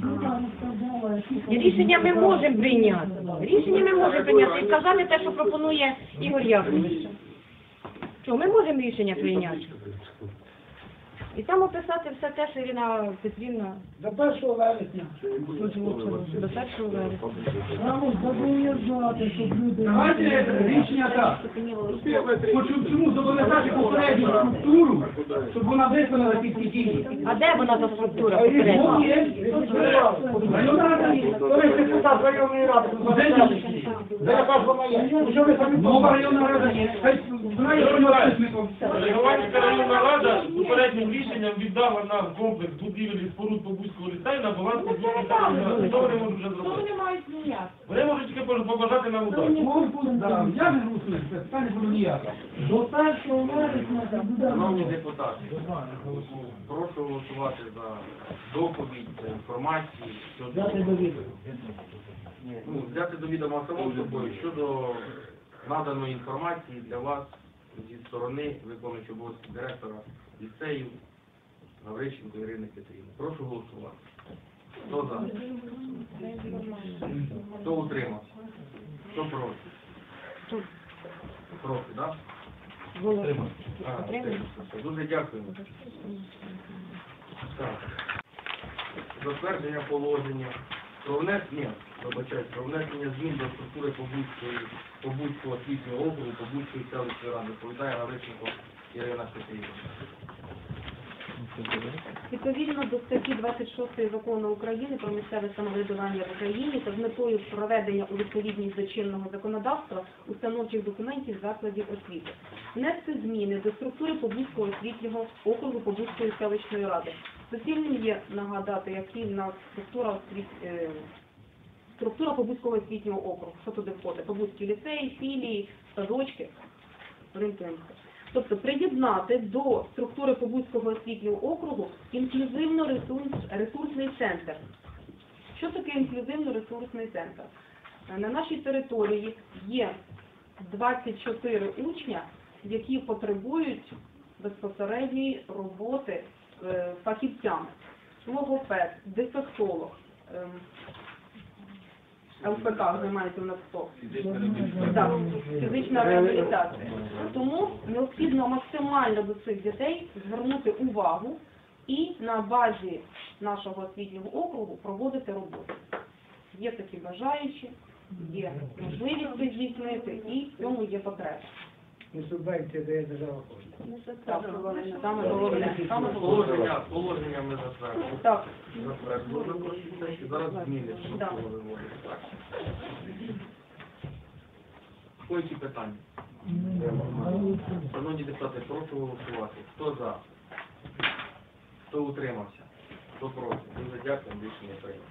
Рішення ми можемо прийняти. Рішення ми можемо прийняти і сказати те, що пропонує Ігор Яковлевич. Що, ми можемо рішення прийняти? І там описати все те, що Ірина Петрівна До першого вересня. до першого вересня. Нам зобов'язати, щоб люди... Давайте рішення так. Хочу цьому зобов'язати попередню структуру, щоб вона виконала ці всі дії. А де вона за структура Ну, попередня? є. Районна рада є. Коли депутат районної ради, де яка ж вона є? Ну, що ви самі Нова районна рада є. Хай знає, що вона речником. Легованська районна рада попереднім рішенням віддала нам комплекс будівель і споруд Побузького ліцею на баланс Побузької селищної ради. Що вони можуть вже Що зробити? вони мають зміняти? Вони можуть тільки побажати нам удачі. Да, я не голосую, це питання було ніяке. До першого вересня буде... Шановні депутати, прошу голосувати за доповідь, за інформацію щодо... Взяти до відома. Ну, взяти до відома само собою щодо наданої інформації для вас зі сторони виконуючого обов'язки директора ліцею Гаврищенко Ірини Петрівни. Прошу голосувати. Хто за? Хто утримався? Хто проти? Проти, так? А, утримався. Дуже дякую. Так. Затвердження положення про внесення, вибачаюсь, про внесення змін до структури Побузької, Побузького освітнього округу, Побузької селищної ради. Доповідає Гаврищенко Ірина Петрівна. Відповідно до статті двадцять шостої Закону України про місцеве самоврядування в Україні та з метою проведення у відповідність до чинного законодавства установчих документів закладів освіти. Внести зміни до структури Побузького освітнього округу Побузької селищної ради. Доцільним є нагадати, який в нас структура освіт... е, структура Побузького освітнього округу. Що туди входить? Побузький ліцей, філії, садочки. Орієнтуємося. Тобто приєднати до структури Побузького освітнього округу інклюзивно-ресурсний центр. Що таке інклюзивно-ресурсний центр? На нашій території є двадцять чотири учня, які потребують безпосередньої роботи з фахівцями. Логопед, дефектолог, ЛПК займається у нас хто? Так, фізична реабілітація. Тому необхідно максимально до цих дітей звернути увагу і на базі нашого освітнього округу проводити роботу. Є такі бажаючі, є можливість це здійснити і в цьому є потреба. І субвенція дає держава кошти. Так, саме головне. Саме головне. Положення, положення ми затвердили. Так. Затвердили. Зараз зміни. Так. Які питання? Шановні депутати, прошу голосувати. Хто за? Хто утримався? Хто проти? Дуже дякую, рішення прийнято.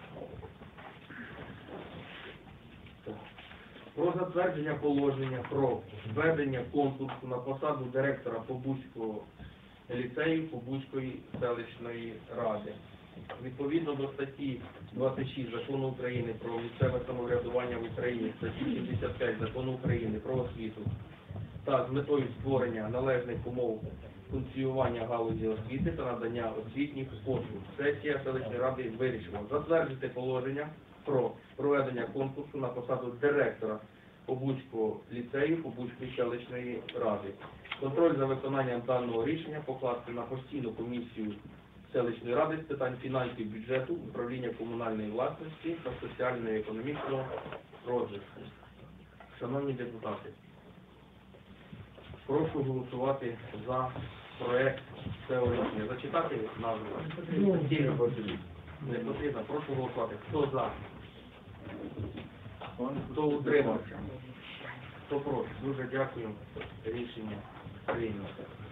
Про затвердження положення про введення конкурсу на посаду директора Побузького ліцею Побузької селищної ради. Відповідно до статті двадцять шість Закону України про місцеве самоврядування в Україні, статті сімдесят п'ять Закону України про освіту та з метою створення належних умов функціонування галузі освіти та надання освітніх послуг. Сесія селищної ради вирішила затвердити положення про проведення конкурсу на посаду директора Побузького ліцею Побузької селищної ради. Контроль за виконанням даного рішення покласти на постійну комісію селищної ради з питань фінансів, бюджету, управління комунальної власності та соціально-економічного розвитку. Шановні депутати, прошу голосувати за проект цього рішення. Зачитати назву? Не потрібно. Прошу голосувати. Хто за? Хто утримався? Хто проти? Дуже дякую. Рішення прийнято.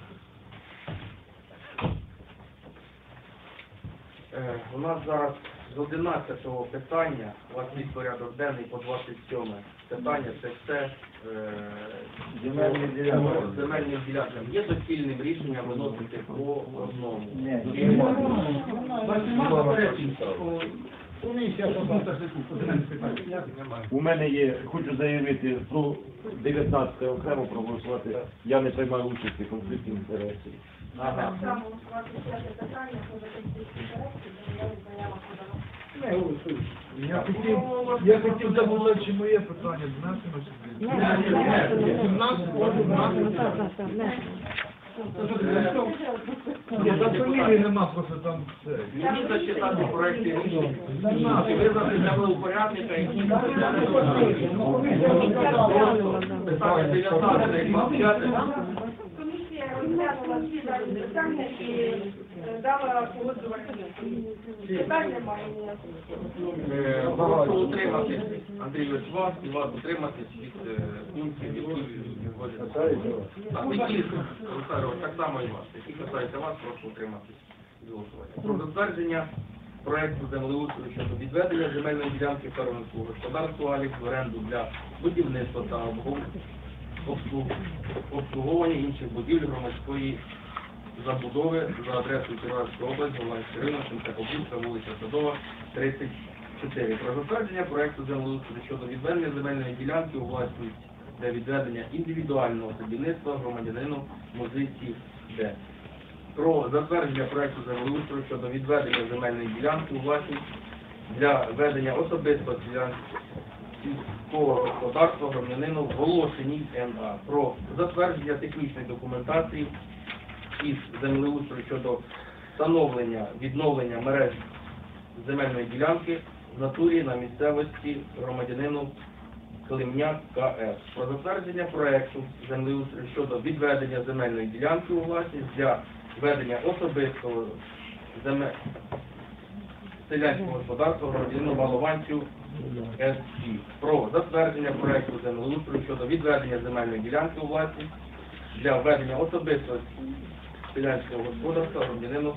Е, у нас зараз з одинадцятого питання, у вас є порядок денний по двадцять сьоме питання, це все е, Земельні ділянки. по земельним ділянкам. Є доцільним рішенням виносити по одному? Ні. У мене є, хочу заявити про дев'ятнадцяте окремо проголосувати. Я не приймаю участі в конфлікті інтересів. Ага. Я хотів, я хотів замовити, чи моє питання знати на сьогодні. Ні, там фамілії нема, просто там все. Мені зачитати проекти рішень і визнати землеупорядника, які питання дев'ятнадцяте, двадцяте. Комісія розглянула всі дані питання і е, дала погоджувальну. Питань немає ніяких. Е, Прошу утриматись, Андрій ось вас, і вас утриматись від е, пунктів, які відводяться. Так, які, Олександр, так само і вас, які касаються вас, прошу утриматись від голосування. Про затвердження проекту землеустрою щодо відведення земельної ділянки фермерського господарства «Алікс» в оренду для будівництва та обслуг- обслуг- обслуговування інших будівель громадської забудови за адресою Кіровоградська область, Голландський ринок, Сімферополь, вулиця Садова, тридцять чотири. Про затвердження проекту землеустрою щодо відведення земельної ділянки у власність для відведення індивідуального садівництва громадянину Музиці Д. Про затвердження проекту землеустрою щодо відведення земельної ділянки у власність для ведення особистого сільського господарства громадянину Волошиній Н А. Про затвердження технічної документації із землеустрою щодо встановлення, відновлення мереж земельної ділянки в натурі на місцевості громадянину Климняк К С. Про затвердження проекту землеустрою щодо відведення земельної ділянки у власність для ведення особистого земель... селянського господарства громадянину Малованцю С І. Про затвердження проекту землеустрою щодо відведення земельної ділянки у власність для ведення особистого селянського господарства громадянину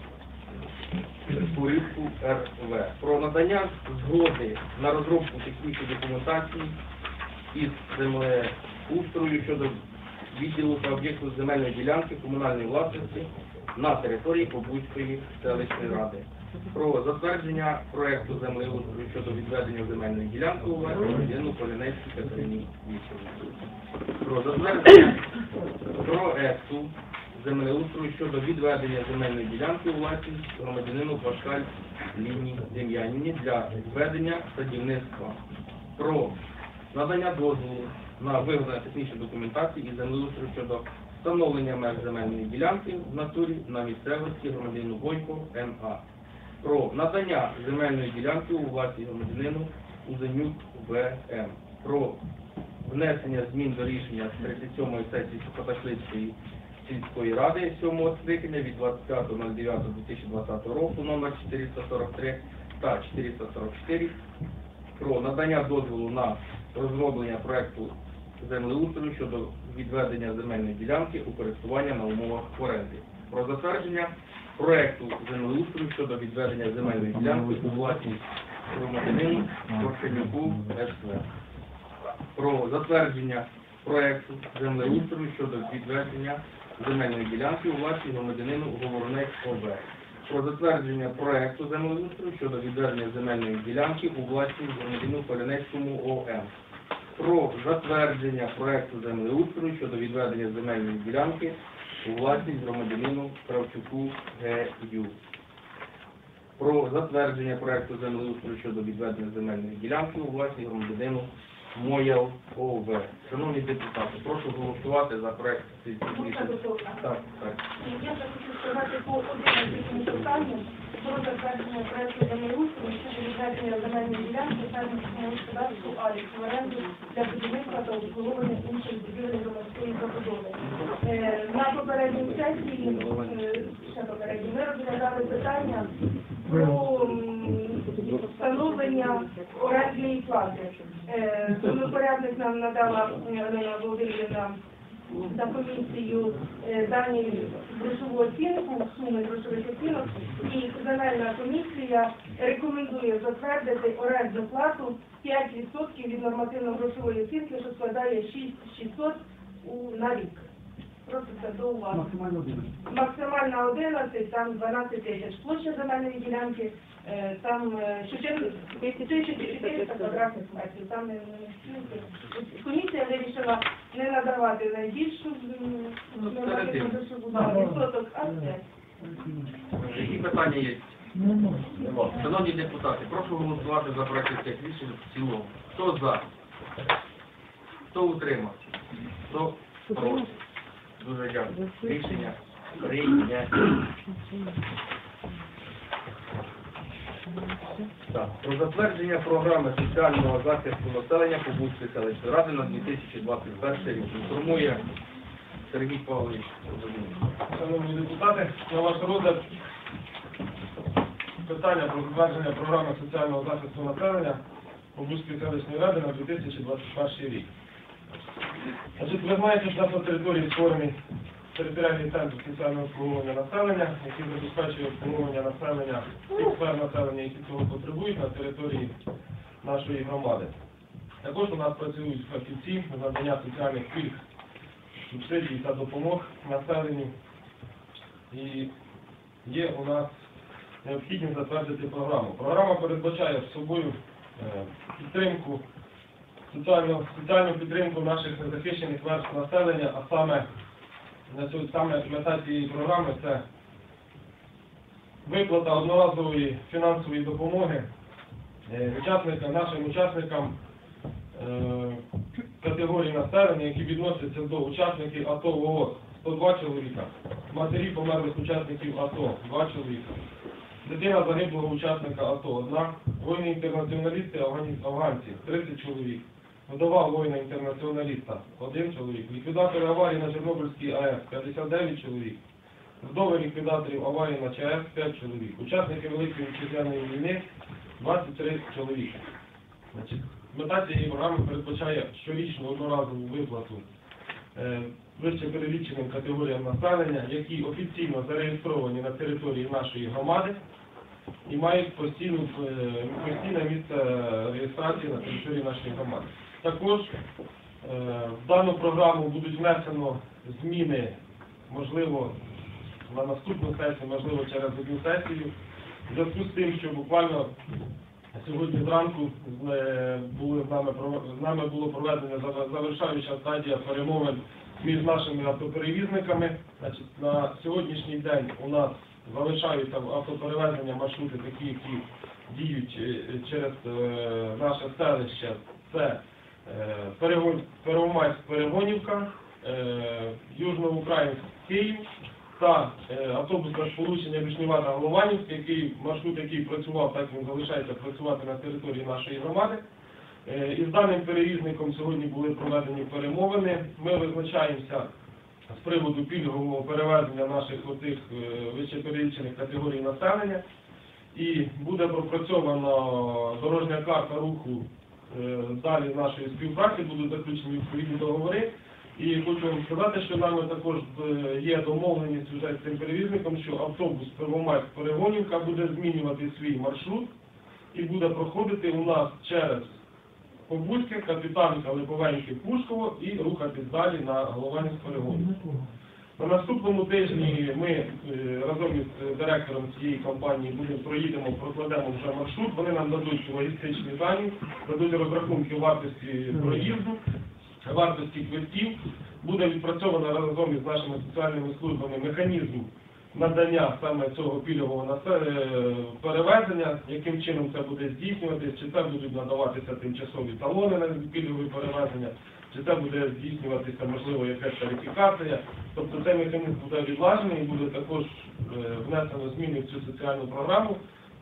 Курівку Р В. Про надання згоди на розробку технічної документації із землеустрою щодо відділу та об'єкту земельної ділянки комунальної власності на території Побузької селищної ради. Про затвердження проекту землеустрою щодо відведення земельної ділянки у власність громадянину Полінецькій Катерині Вікторівні. Про затвердження проекту землеустрою щодо відведення земельної ділянки у власність громадянину Пашкаль Ліні Дем'янівні для ведення садівництва. Про надання дозволу на виготовлення технічної документації і землеустрою щодо встановлення меж земельної ділянки в натурі на місцевості громадянину Бойко М А. Про надання земельної ділянки у власність громадянину Узенюк В М. Про внесення змін до рішення з тридцять сьомої сесії Поташлицької сільської ради сьомого скликання від двадцять п'ятого дев'ятого дві тисячі двадцятого року номер чотириста сорок три та чотириста сорок чотири про надання дозволу на розроблення проекту землеустрою щодо відведення земельної ділянки у користування на умовах оренди. Про затвердження проекту землеустрою щодо відведення земельної ділянки у власність громадянину Коршенюку С В. Про затвердження проекту землеустрою щодо відведення земельної ділянки у власність громадянину Говоронець О В. Про затвердження проекту землеустрою щодо відведення земельної ділянки у власність громадянину Полінецькому О М. Про затвердження проекту землеустрою щодо відведення земельної ділянки у власність громадянину Кравчуку Г Ю. Про затвердження проекту землеустрою щодо відведення земельної ділянки у власність громадянину Мояв О В. Шановні депутати, прошу голосувати за проект рішення. Так, так. Я хочу сказати по одному питанню про затвердження проекту землеустрою щодо відведення земельної ділянки фермерському господарству «Алікс» в оренду для будівництва та обслуговування інших будівель громадської забудови. Е, На попередній сесії, е, ще попередній, ми розглядали питання про м, встановлення орендної плати. Е, Землепорядник нам надала Галина Володимирівна за комісію е, дані грошову оцінку, суми грошових оцінок, і земельна комісія рекомендує затвердити орендну плату п'ять відсотків від нормативно-грошової оцінки, що складає шість тисяч шістсот у- на рік. Просто це до уваги. Максимально одинадцять. Максимальна одинадцять, там дванадцять тисяч. Площа земельної ділянки, е, там е, чотири тисячі чотириста квадратних метрів. Там не, не комісія вирішила не надавати найбільшу м, нормативну грошову відсоток, а це. Які питання є? Нема. Шановні депутати, прошу голосувати за проект цих рішень в цілому. Хто за? Хто утримався? Хто проти? Дуже дякую. Рішення прийняти. Так, про затвердження програми соціального захисту населення Побузької селищної ради на дві тисячі двадцять перший рік. Інформує Сергій Павлович. Шановні депутати, на ваш розгляд питання про затвердження програми соціального захисту населення Побузької селищної ради на дві тисячі двадцять перший рік. Значить, ви знаєте, що на території створений територіальний центр соціального обслуговування населення, який забезпечує обслуговування населення, тих сфер населення, які цього потребують на території нашої громади. Також у нас працюють фахівці з надання соціальних пільг, субсидій та допомог населенню. І є у нас необхідність затвердити програму. Програма передбачає собою підтримку, соціальну, соціальну підтримку наших незахищених верств населення, а саме на цю саме мета цієї програми це виплата одноразової фінансової допомоги учасникам, нашим учасникам е, категорії населення, які відносяться до учасників АТО ООС сто два чоловіка, матері померлих учасників АТО два чоловіка, дитина загиблого учасника АТО одна, воїни-інтернаціоналісти афганці тридцять чоловік, вдова воїна-інтернаціоналіста один чоловік, ліквідатори аварії на Чорнобильській АЕС п'ятдесят дев'ять чоловік, вдови ліквідаторів аварії на ЧАЕС п'ять чоловік, учасники Великої Вітчизняної війни двадцять три чоловіка. Значить, мета цієї програми передбачає щорічну одноразову виплату е, вище переліченим категоріям населення, які офіційно зареєстровані на території нашої громади і мають постійну, е, постійне місце реєстрації на території нашої громади. Також е, в дану програму будуть внесено зміни, можливо, на наступну сесію, можливо, через одну сесію, в зв'язку з тим, що буквально сьогодні зранку е, були з нами, з нами було проведено завершаюча стадія перемовин між нашими автоперевізниками. Значить, на сьогоднішній день у нас залишаються автоперевезення маршрути такі, які діють через е, наше селище. Це е, Первомайськ-Перегонівка, е, Южноукраїнськ Київ та е, автобусне сполучення Вишневата-Голованівськ, який маршрут, який працював, так він залишається працювати на території нашої громади. Е, із даним перевізником сьогодні були проведені перемовини. Ми визначаємося з приводу пільгового перевезення наших отих вищеперелічених категорій населення. І буде пропрацьована дорожня карта руху е, далі нашої співпраці, будуть заключені відповідні договори. І хочу вам сказати, що нами також є домовленість вже з цим перевізником, що автобус Первомайськ-Перегонівка буде змінювати свій маршрут і буде проходити у нас через Побузьке, Капітанка, Липовеньке, Пушково і рухатись далі на Голованівськ-Перегонівку. На наступному тижні ми е, разом із директором цієї компанії будемо проїдемо, прокладемо вже маршрут, вони нам дадуть логістичні дані, дадуть розрахунки вартості проїзду, вартості квитків, буде відпрацьовано разом із нашими соціальними службами механізм надання саме цього пільгового перевезення, яким чином це буде здійснюватися, чи це будуть надаватися тимчасові талони на пільгове перевезення, чи це буде здійснюватися, можливо, якась тарифікація. Тобто цей механізм буде відлажений і буде також внесено зміни в цю соціальну програму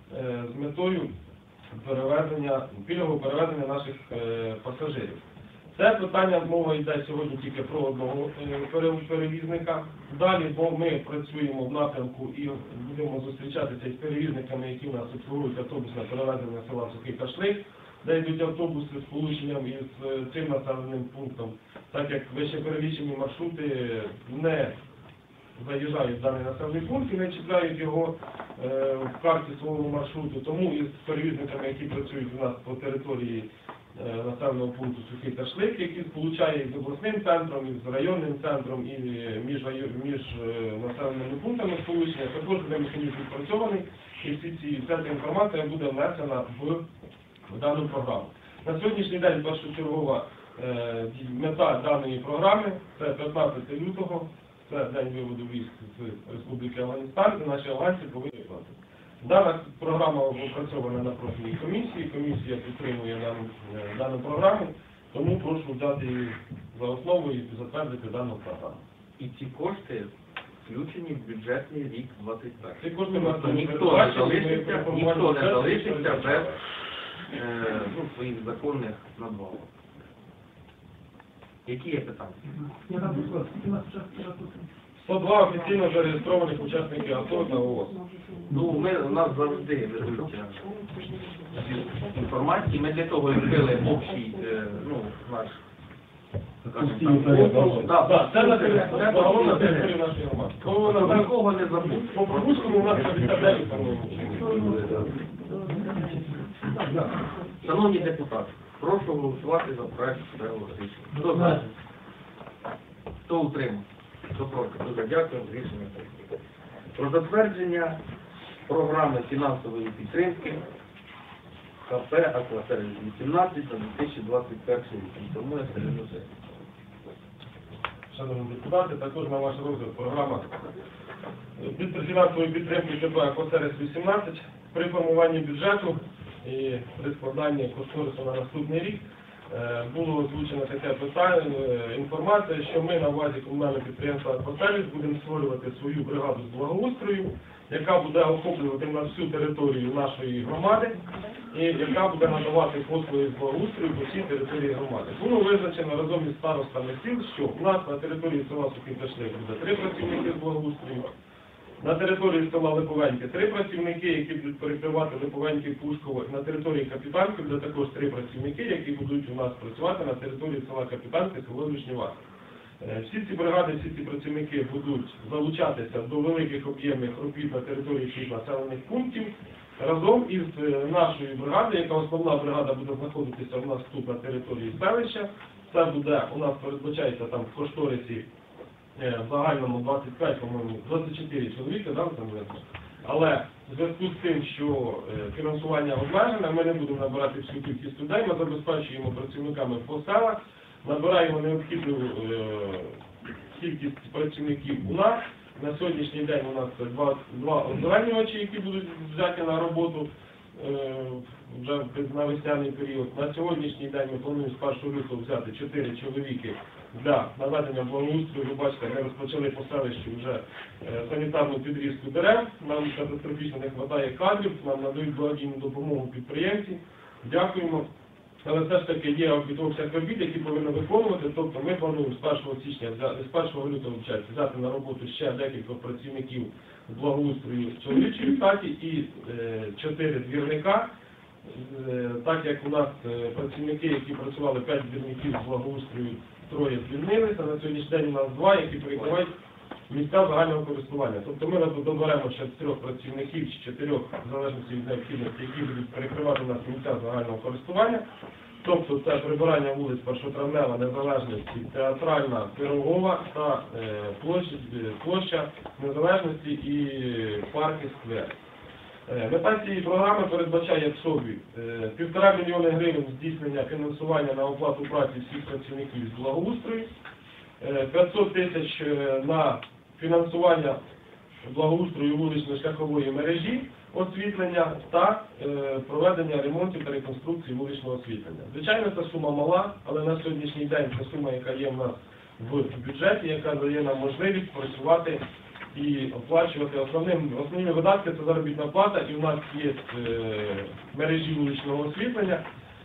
з метою перевезення, пільгового перевезення наших пасажирів. Це питання, мова йде сьогодні тільки про одного перевізника. Далі, бо ми працюємо в напрямку і будемо зустрічатися із перевізниками, які у нас обслуговують автобусне перевезення села Сухий Кашлик, де йдуть автобуси з сполученням із цим населеним пунктом, так як вище перелічені маршрути не заїжджають в даний населений пункт і не чіпляють його е, в карті свого маршруту. Тому із перевізниками, які працюють у нас по території населеного пункту Сухий Кашлик, який сполучає з обласним центром, і з районним центром, і між, між населеними пунктами сполучення, також буде механізм відпрацьований, і всі ці, вся ця інформація буде внесена в, в дану програму. На сьогоднішній день першочергова е, мета даної програми – це п'ятнадцяте лютого, це день виводу військ з Республіки Афганістан, і наші афганці повинні платити. Дана програма опрацьована на профільній комісії, комісія підтримує нам дану програму, тому прошу взяти її за основу і затвердити дану програму. І ці кошти включені в бюджетний рік двадцять перший. Ці кошти у нас Тобто ніхто не передбачені, залишиться, ми ніхто не пропонуємо залишиться бюджет. без е, ну, своїх законних надбавок. Які є питання? сто два офіційно зареєстрованих учасників АТО на ООС. Ну, ми, у нас завжди ведуть інформації. Ми для того і вбили общий, е, ну, наш, скажімо так, конкурс. Да, Так, це на території це загалом на це- території нашої громади. Кого на такого не забудь. По Прорвуському у нас п'ятдесят дев'ять, по-моєму. Шановні депутати, прошу голосувати за проект проекту рішення. Хто за? Хто утримав? Хто проти? Дуже дякую. Рішення прийнято. Про затвердження програми фінансової підтримки КП «Аквасервіс вісімнадцять» на дві тисячі двадцять перший рік. Інформує Сергій Мусей. Шановні депутати, також на ваш розгляд програма під фінансової підтримки КП «Аквасервіс вісімнадцять» при формуванні бюджету і при складанні кошторису на наступний рік е, було озвучено таке питання, е, інформація, що ми на базі комунального підприємства «Аквасервіс» будемо створювати свою бригаду з благоустрою, яка буде охоплювати на всю територію нашої громади і яка буде надавати послуги з благоустрою по всій території громади. Було визначено разом із старостами сіл, що у нас на території села Сухий Ташлик буде три працівники з благоустрою, на території села Липовеньке три працівники, які будуть перекривати Липовеньке і Пушково, і на території Капітанки буде також три працівники, які будуть у нас працювати на території села Капітанки, село Вишнівати. Е, Всі ці бригади, всі ці працівники будуть залучатися до великих об'ємних робіт на території всіх населених пунктів разом із е, нашою бригадою, яка основна бригада буде знаходитися у нас тут на території селища. Це буде, у нас передбачається там в кошторисі е, в загальному двадцять п'ять, по-моєму, двадцять чотири чоловіка, да, там видно? Але в зв'язку з тим, що е, фінансування обмежене, ми не будемо набирати всю кількість людей, ми забезпечуємо працівниками по селах, набираємо необхідну е, кількість працівників у нас. На сьогоднішній день у нас це два, два озеленювачі, які будуть взяті на роботу е, вже на весняний період. На сьогоднішній день ми плануємо з першого лютого взяти чотири чоловіки для наведення благоустрою. Ви бачите, ми розпочали по селищу вже е, санітарну підрізку дерев. Нам катастрофічно не вистачає кадрів, нам надають благодійну допомогу підприємці. Дякуємо. Але все ж таки є обіцянки робіт, які повинні виконувати. Тобто ми плануємо з першого січня, з першого лютого взяти на роботу ще декілька працівників з благоустрою чоловічої статі і е, чотири двірника. Е, так як у нас е, працівники, які працювали п'ять двірників з благоустрою, троє звільнилися, на сьогоднішній день у нас два, які перекривають місця загального користування. Тобто ми доберемо ще з трьох працівників чи чотирьох, в залежності від необхідності, які будуть перекривати у нас місця загального користування. Тобто це прибирання вулиць Першотравнева, Незалежності, Театральна, Пирогова та е, площа, площа Незалежності і парки сквер. Е, мета цієї програми передбачає в собі е, півтора мільйони гривень здійснення фінансування на оплату праці всіх працівників з благоустрою, п'ятсот тисяч на фінансування благоустрою вулично-шляхової мережі освітлення та е, проведення ремонтів та реконструкції вуличного освітлення. Звичайно, це сума мала, але на сьогоднішній день це сума, яка є в нас в бюджеті, яка дає нам можливість працювати і оплачувати. Основним, основні видатки – це заробітна плата, і в нас є е, мережі вуличного освітлення,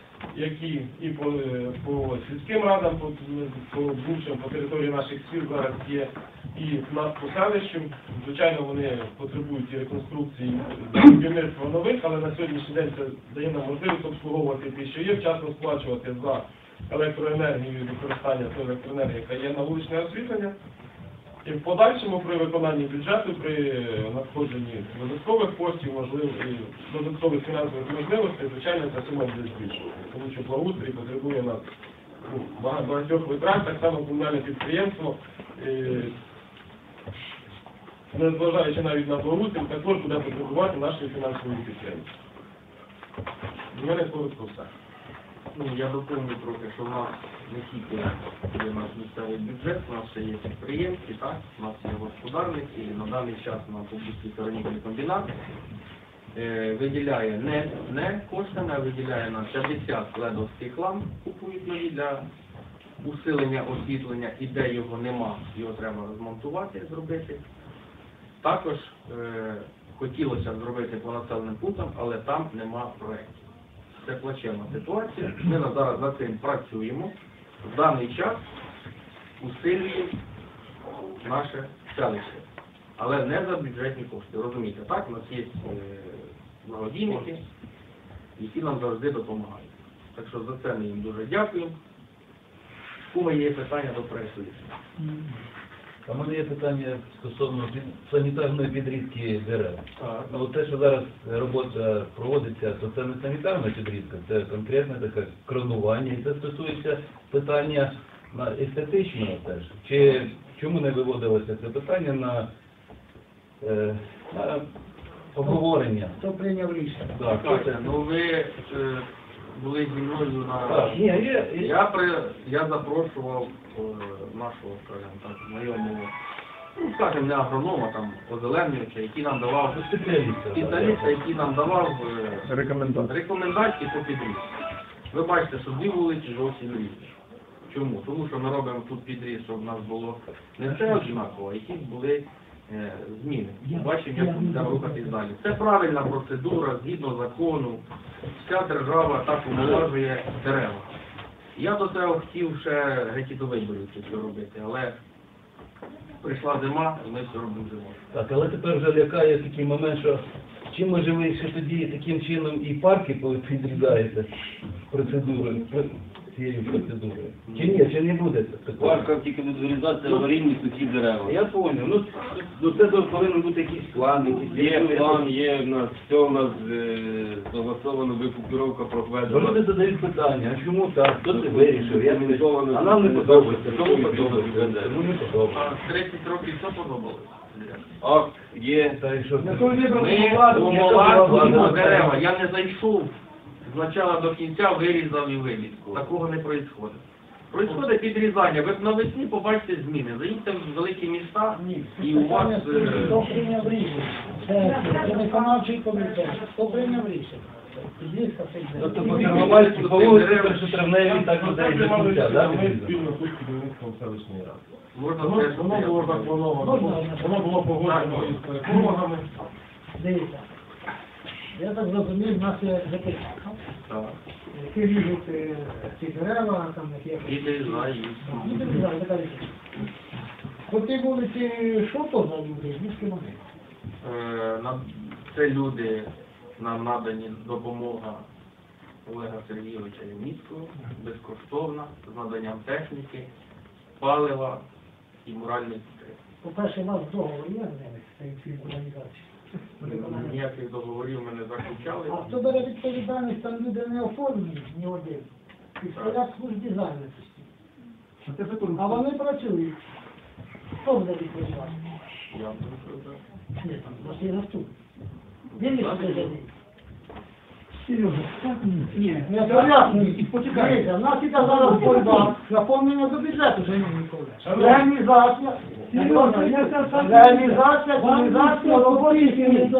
які і по, по сільським радам, по, по бувшим, по території наших сіл зараз є, і в нас по селищу. Звичайно, вони потребують і реконструкції, і будівництва нових, але на сьогоднішній день це дає нам можливість обслуговувати ті, що є, вчасно сплачувати за електроенергію і використання тої електроенергії, яка є на вуличне освітлення. І в подальшому при виконанні бюджету, при надходженні додаткових коштів, можливо, і додаткових фінансових можливостей, звичайно, ця сума буде збільшуватися. Тому що благоустрій потребує нас ну, багатьох витрат, так само комунальне підприємство, і, незважаючи навіть на благоустрій, також буде потребувати нашої фінансової підтримки. У мене коротко все. Ну, я доповню трохи, що в нас не тільки є наш місцевий бюджет, у нас ще є підприємці, так? У нас є господарники, і на даний час на Побузький торгівельний комбінат е, виділяє не, не коштами, а виділяє на п'ятдесят ледовських ламп, купують нові для усилення освітлення, і де його нема, його треба розмонтувати, зробити. Також е, хотілося б зробити по населеним пунктам, але там нема проєктів. Це плачевна ситуація. Ми на- зараз над цим працюємо. В даний час усилюємо наше селище. Але не за бюджетні кошти. Розумієте, так? У нас є е, благодійники, які нам завжди допомагають. Так що за це ми їм дуже дякуємо. У мене є питання до проєкту рішення. А в мене є питання стосовно під- санітарної підрізки дерев. Так. Ну, от те, що зараз робота проводиться, то це не санітарна підрізка, це конкретне таке кронування. І це стосується питання на естетичного теж. Чи чому не виводилося це питання на, е, на обговорення? Хто прийняв рішення? Так, Катя, ну ви е, були зі мною на... Так, ні, є- є- Я, при... я запрошував е, нашого, скажімо так, знайомого, ну, скажімо, не агронома, там, озеленювача, який нам давав, спеціаліста, спеціаліста, який нам давав е, Рекомендації. рекомендації по підрізку. Ви бачите, що дві вулиці зовсім різні. Чому? Тому що ми робимо тут підріз, щоб в нас було не все однаково, а якісь були е, зміни. Бачимо, як будемо рухатись далі. Це правильна процедура, згідно закону. Вся держава так омолоджує дерева. Я до цього хотів ще геть і до виборів це все робити, але прийшла зима, і ми все робимо зимою. Так, але тепер вже лякає такий момент, що чим може ви ще тоді таким чином і парки підрізаєте процедурою, про- цією процедурою? Чи ні, чи не буде такого? Парках тільки будуть вирізатися аварійні сухі дерева. Я понял. Ну, ну це то повинен бути якийсь план, якийсь Є план, є в нас, все в нас е, согласовано, викупіровка Бо проведена. люди задають питання, а чому так, хто це вирішив, як це? Документовано. А нам не подобається, Кому кому подобається? подобається, кому не подобається. А тридцять років що подобалося? Акт є. Та і що це? Ми умолажували на дерева. Я не зайшов з початку до кінця, вирізав і виліз. Такого не відбувається. Происходить підрізання. Ви навесні побачите зміни. Заїдьте в великі міста і у вас... Питання стоїть, е, хто прийняв рішення? Це, це виконавчий комітет. Хто прийняв рішення? Підлізка цих Тобто дерев. по Первомайську, по вулиці Першотравневій так людей до кінця, да? Ми відрізали? спільно тут з керівництвом селищної ради. Можна Воно, теж воно було заплановано, воно було погоджено із екологами. Дивіться. Я так зрозумів, в нас є депутат, Так. які ріжуть е, ці дерева, там які... І дерізають. Ну, дерізають, така річ. По тій вулиці, що то за люди? Звідки вони? Е, на- Це люди, нам надані допомога Олега Сергійовича Євніцького, безкоштовна, з наданням техніки, палива і моральної підтримки. По-перше, у вас договор є з ними, з цією організацією? Ніяких договорів ми не заключали. А хто бере відповідальність, там люди не оформлені, ні один. І стоять в службі зайнятості. А вони працюють. Хто буде відповідати? Я буду відповідати. Ні, там, у вас є наступний. Він не сюди. Сережа, так ні. Ні, не порядку. І почекайте. Дивіться, в нас іде зараз боротьба, наповнення до бюджету, Женя Ніколаєвич. Реалізація. Сережа, я це сам- Реалізація, реалізація роботи.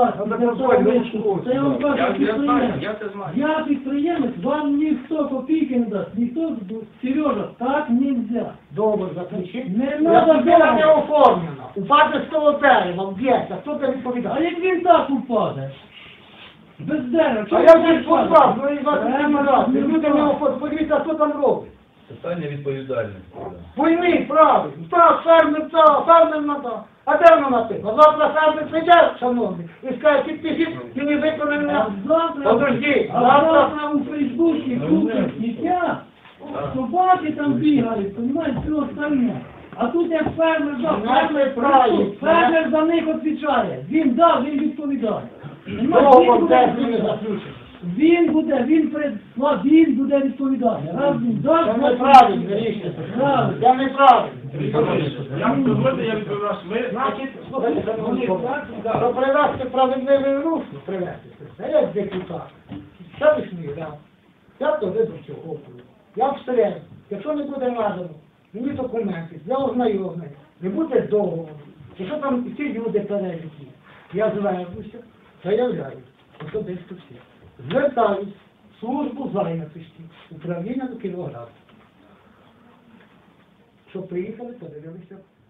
Це я вам кажу, Я, я знаю, підприємець. я це знаю. Я підприємець, вам ніхто копійки не дасть, ніхто, Сережа, так нельзя. Договор заключив. Не Я надо тобі не договор. оформлено. Упаде з того дерева, вб'ється. Хто тебе А відповідає? як він так упаде? Без дерева. А чого я він вже впаде? сказав, ну і вас Прямо відповідати. так, Люди не оформлені. Подивіться, хто там робить. Питання відповідальності. да. Пойми, правильно. Так, фермер, так, фермер надав. А де воно написано? Завтра фермер прийде, шановний, і скаже, підпишіть, і не виконано. А завтра, Подожди, а завтра... завтра у Фейсбуці купить сміття, собаки там бігають, понімаєш, все остальне. А тут як фермер дав, Ну, фермер це правильно. прийшов, фермер за них відповідає. Він дав, він відповідає. Понімаєш, Договор він буде де з ними відповідати. заключений. Він буде, він пред... ну, він буде відповідати. Раз він дав, Це значить, неправильно, рішення. Правильно. Я неправильно. Я дозвольте, я відповідаю, ми Значить, слухайте, шановні, щоб привести справедливий рух, привести, це як депутат, селищний рад, я то виборчого округу, я всередину, якщо не буде надано мені документів для ознайомлення, не буде договору, якщо там ці люди переліки, я звернуся, заявляю, особисто всі. Звертаюсь в службу зайнятості, управління до Кіровограда. Щоб приїхали, подивилися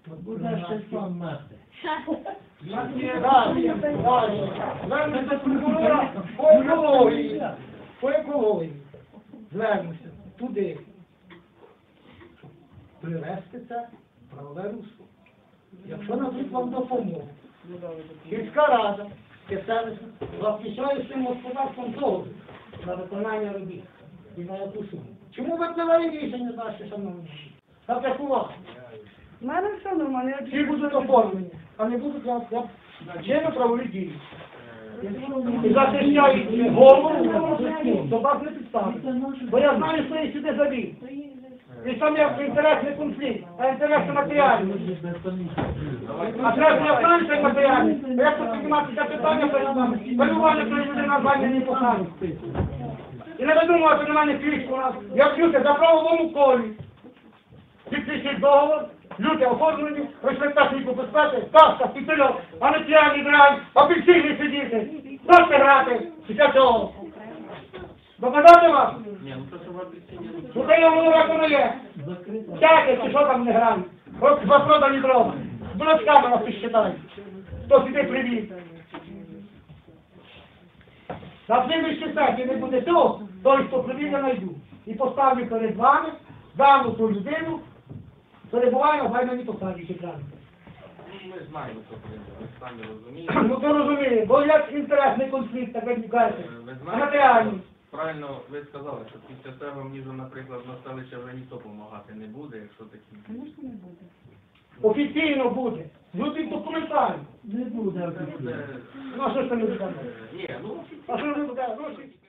Буде ще сам мати. Далі, далі. Звернемося прокурора по екології. По екології. Звернемося туди. Щоб привести це в правове русло. Якщо надають вам допомогу, сільська рада, селищна, заключає з цим господарством договір на виконання робіт і на яку суму. Чому ви приймали рішення наші, шановні? Так як у вас. У мене все нормально. я Всі будуть оформлені, а не будуть для чинно правові дії. І захищають голову, до вас не підставить. Бо я знаю, що я сюди завів. І там є інтересний конфлікт, а інтересний матеріальний. А треба не останеться матеріальний. Як тут піднімати це питання перед нами? Полювання, коли людина звання не посадить. І не видумувати, що немає фішку у нас. Я вчуся за правовому колі. Підпишіть договор, люди оформлені, пройшли техніку безпеки, каска, пітельок, а не п'яні грають, апельсини сидіти. Просто грати після цього. Доказати вас? Ні, ну то, що в апельсині... Ну це його воно не є. Всяке, чи що там не грають. От запродані дрова. З дурачками вас підсчитають. Хто сюди привіз. На слідуючій сесії не буде того, той, хто привіз, я найду. І поставлю перед вами дану ту людину, перебуває на файній посаді чекати. Ну, ми знаємо, що прийде, ви самі розумієте. Ну то розуміє, бо як інтересний конфлікт, так як ви кажете. Ви А знаєте, матеріальний. правильно ви сказали, що після цього мені, вже, наприклад, на селище вже ніхто допомагати не буде, якщо такі... Звісно, не буде. Офіційно буде. Люди документально. Не буде. Це буде... Ну а що ж це не буде? Ні, ну... А що ж не буде? Гроші.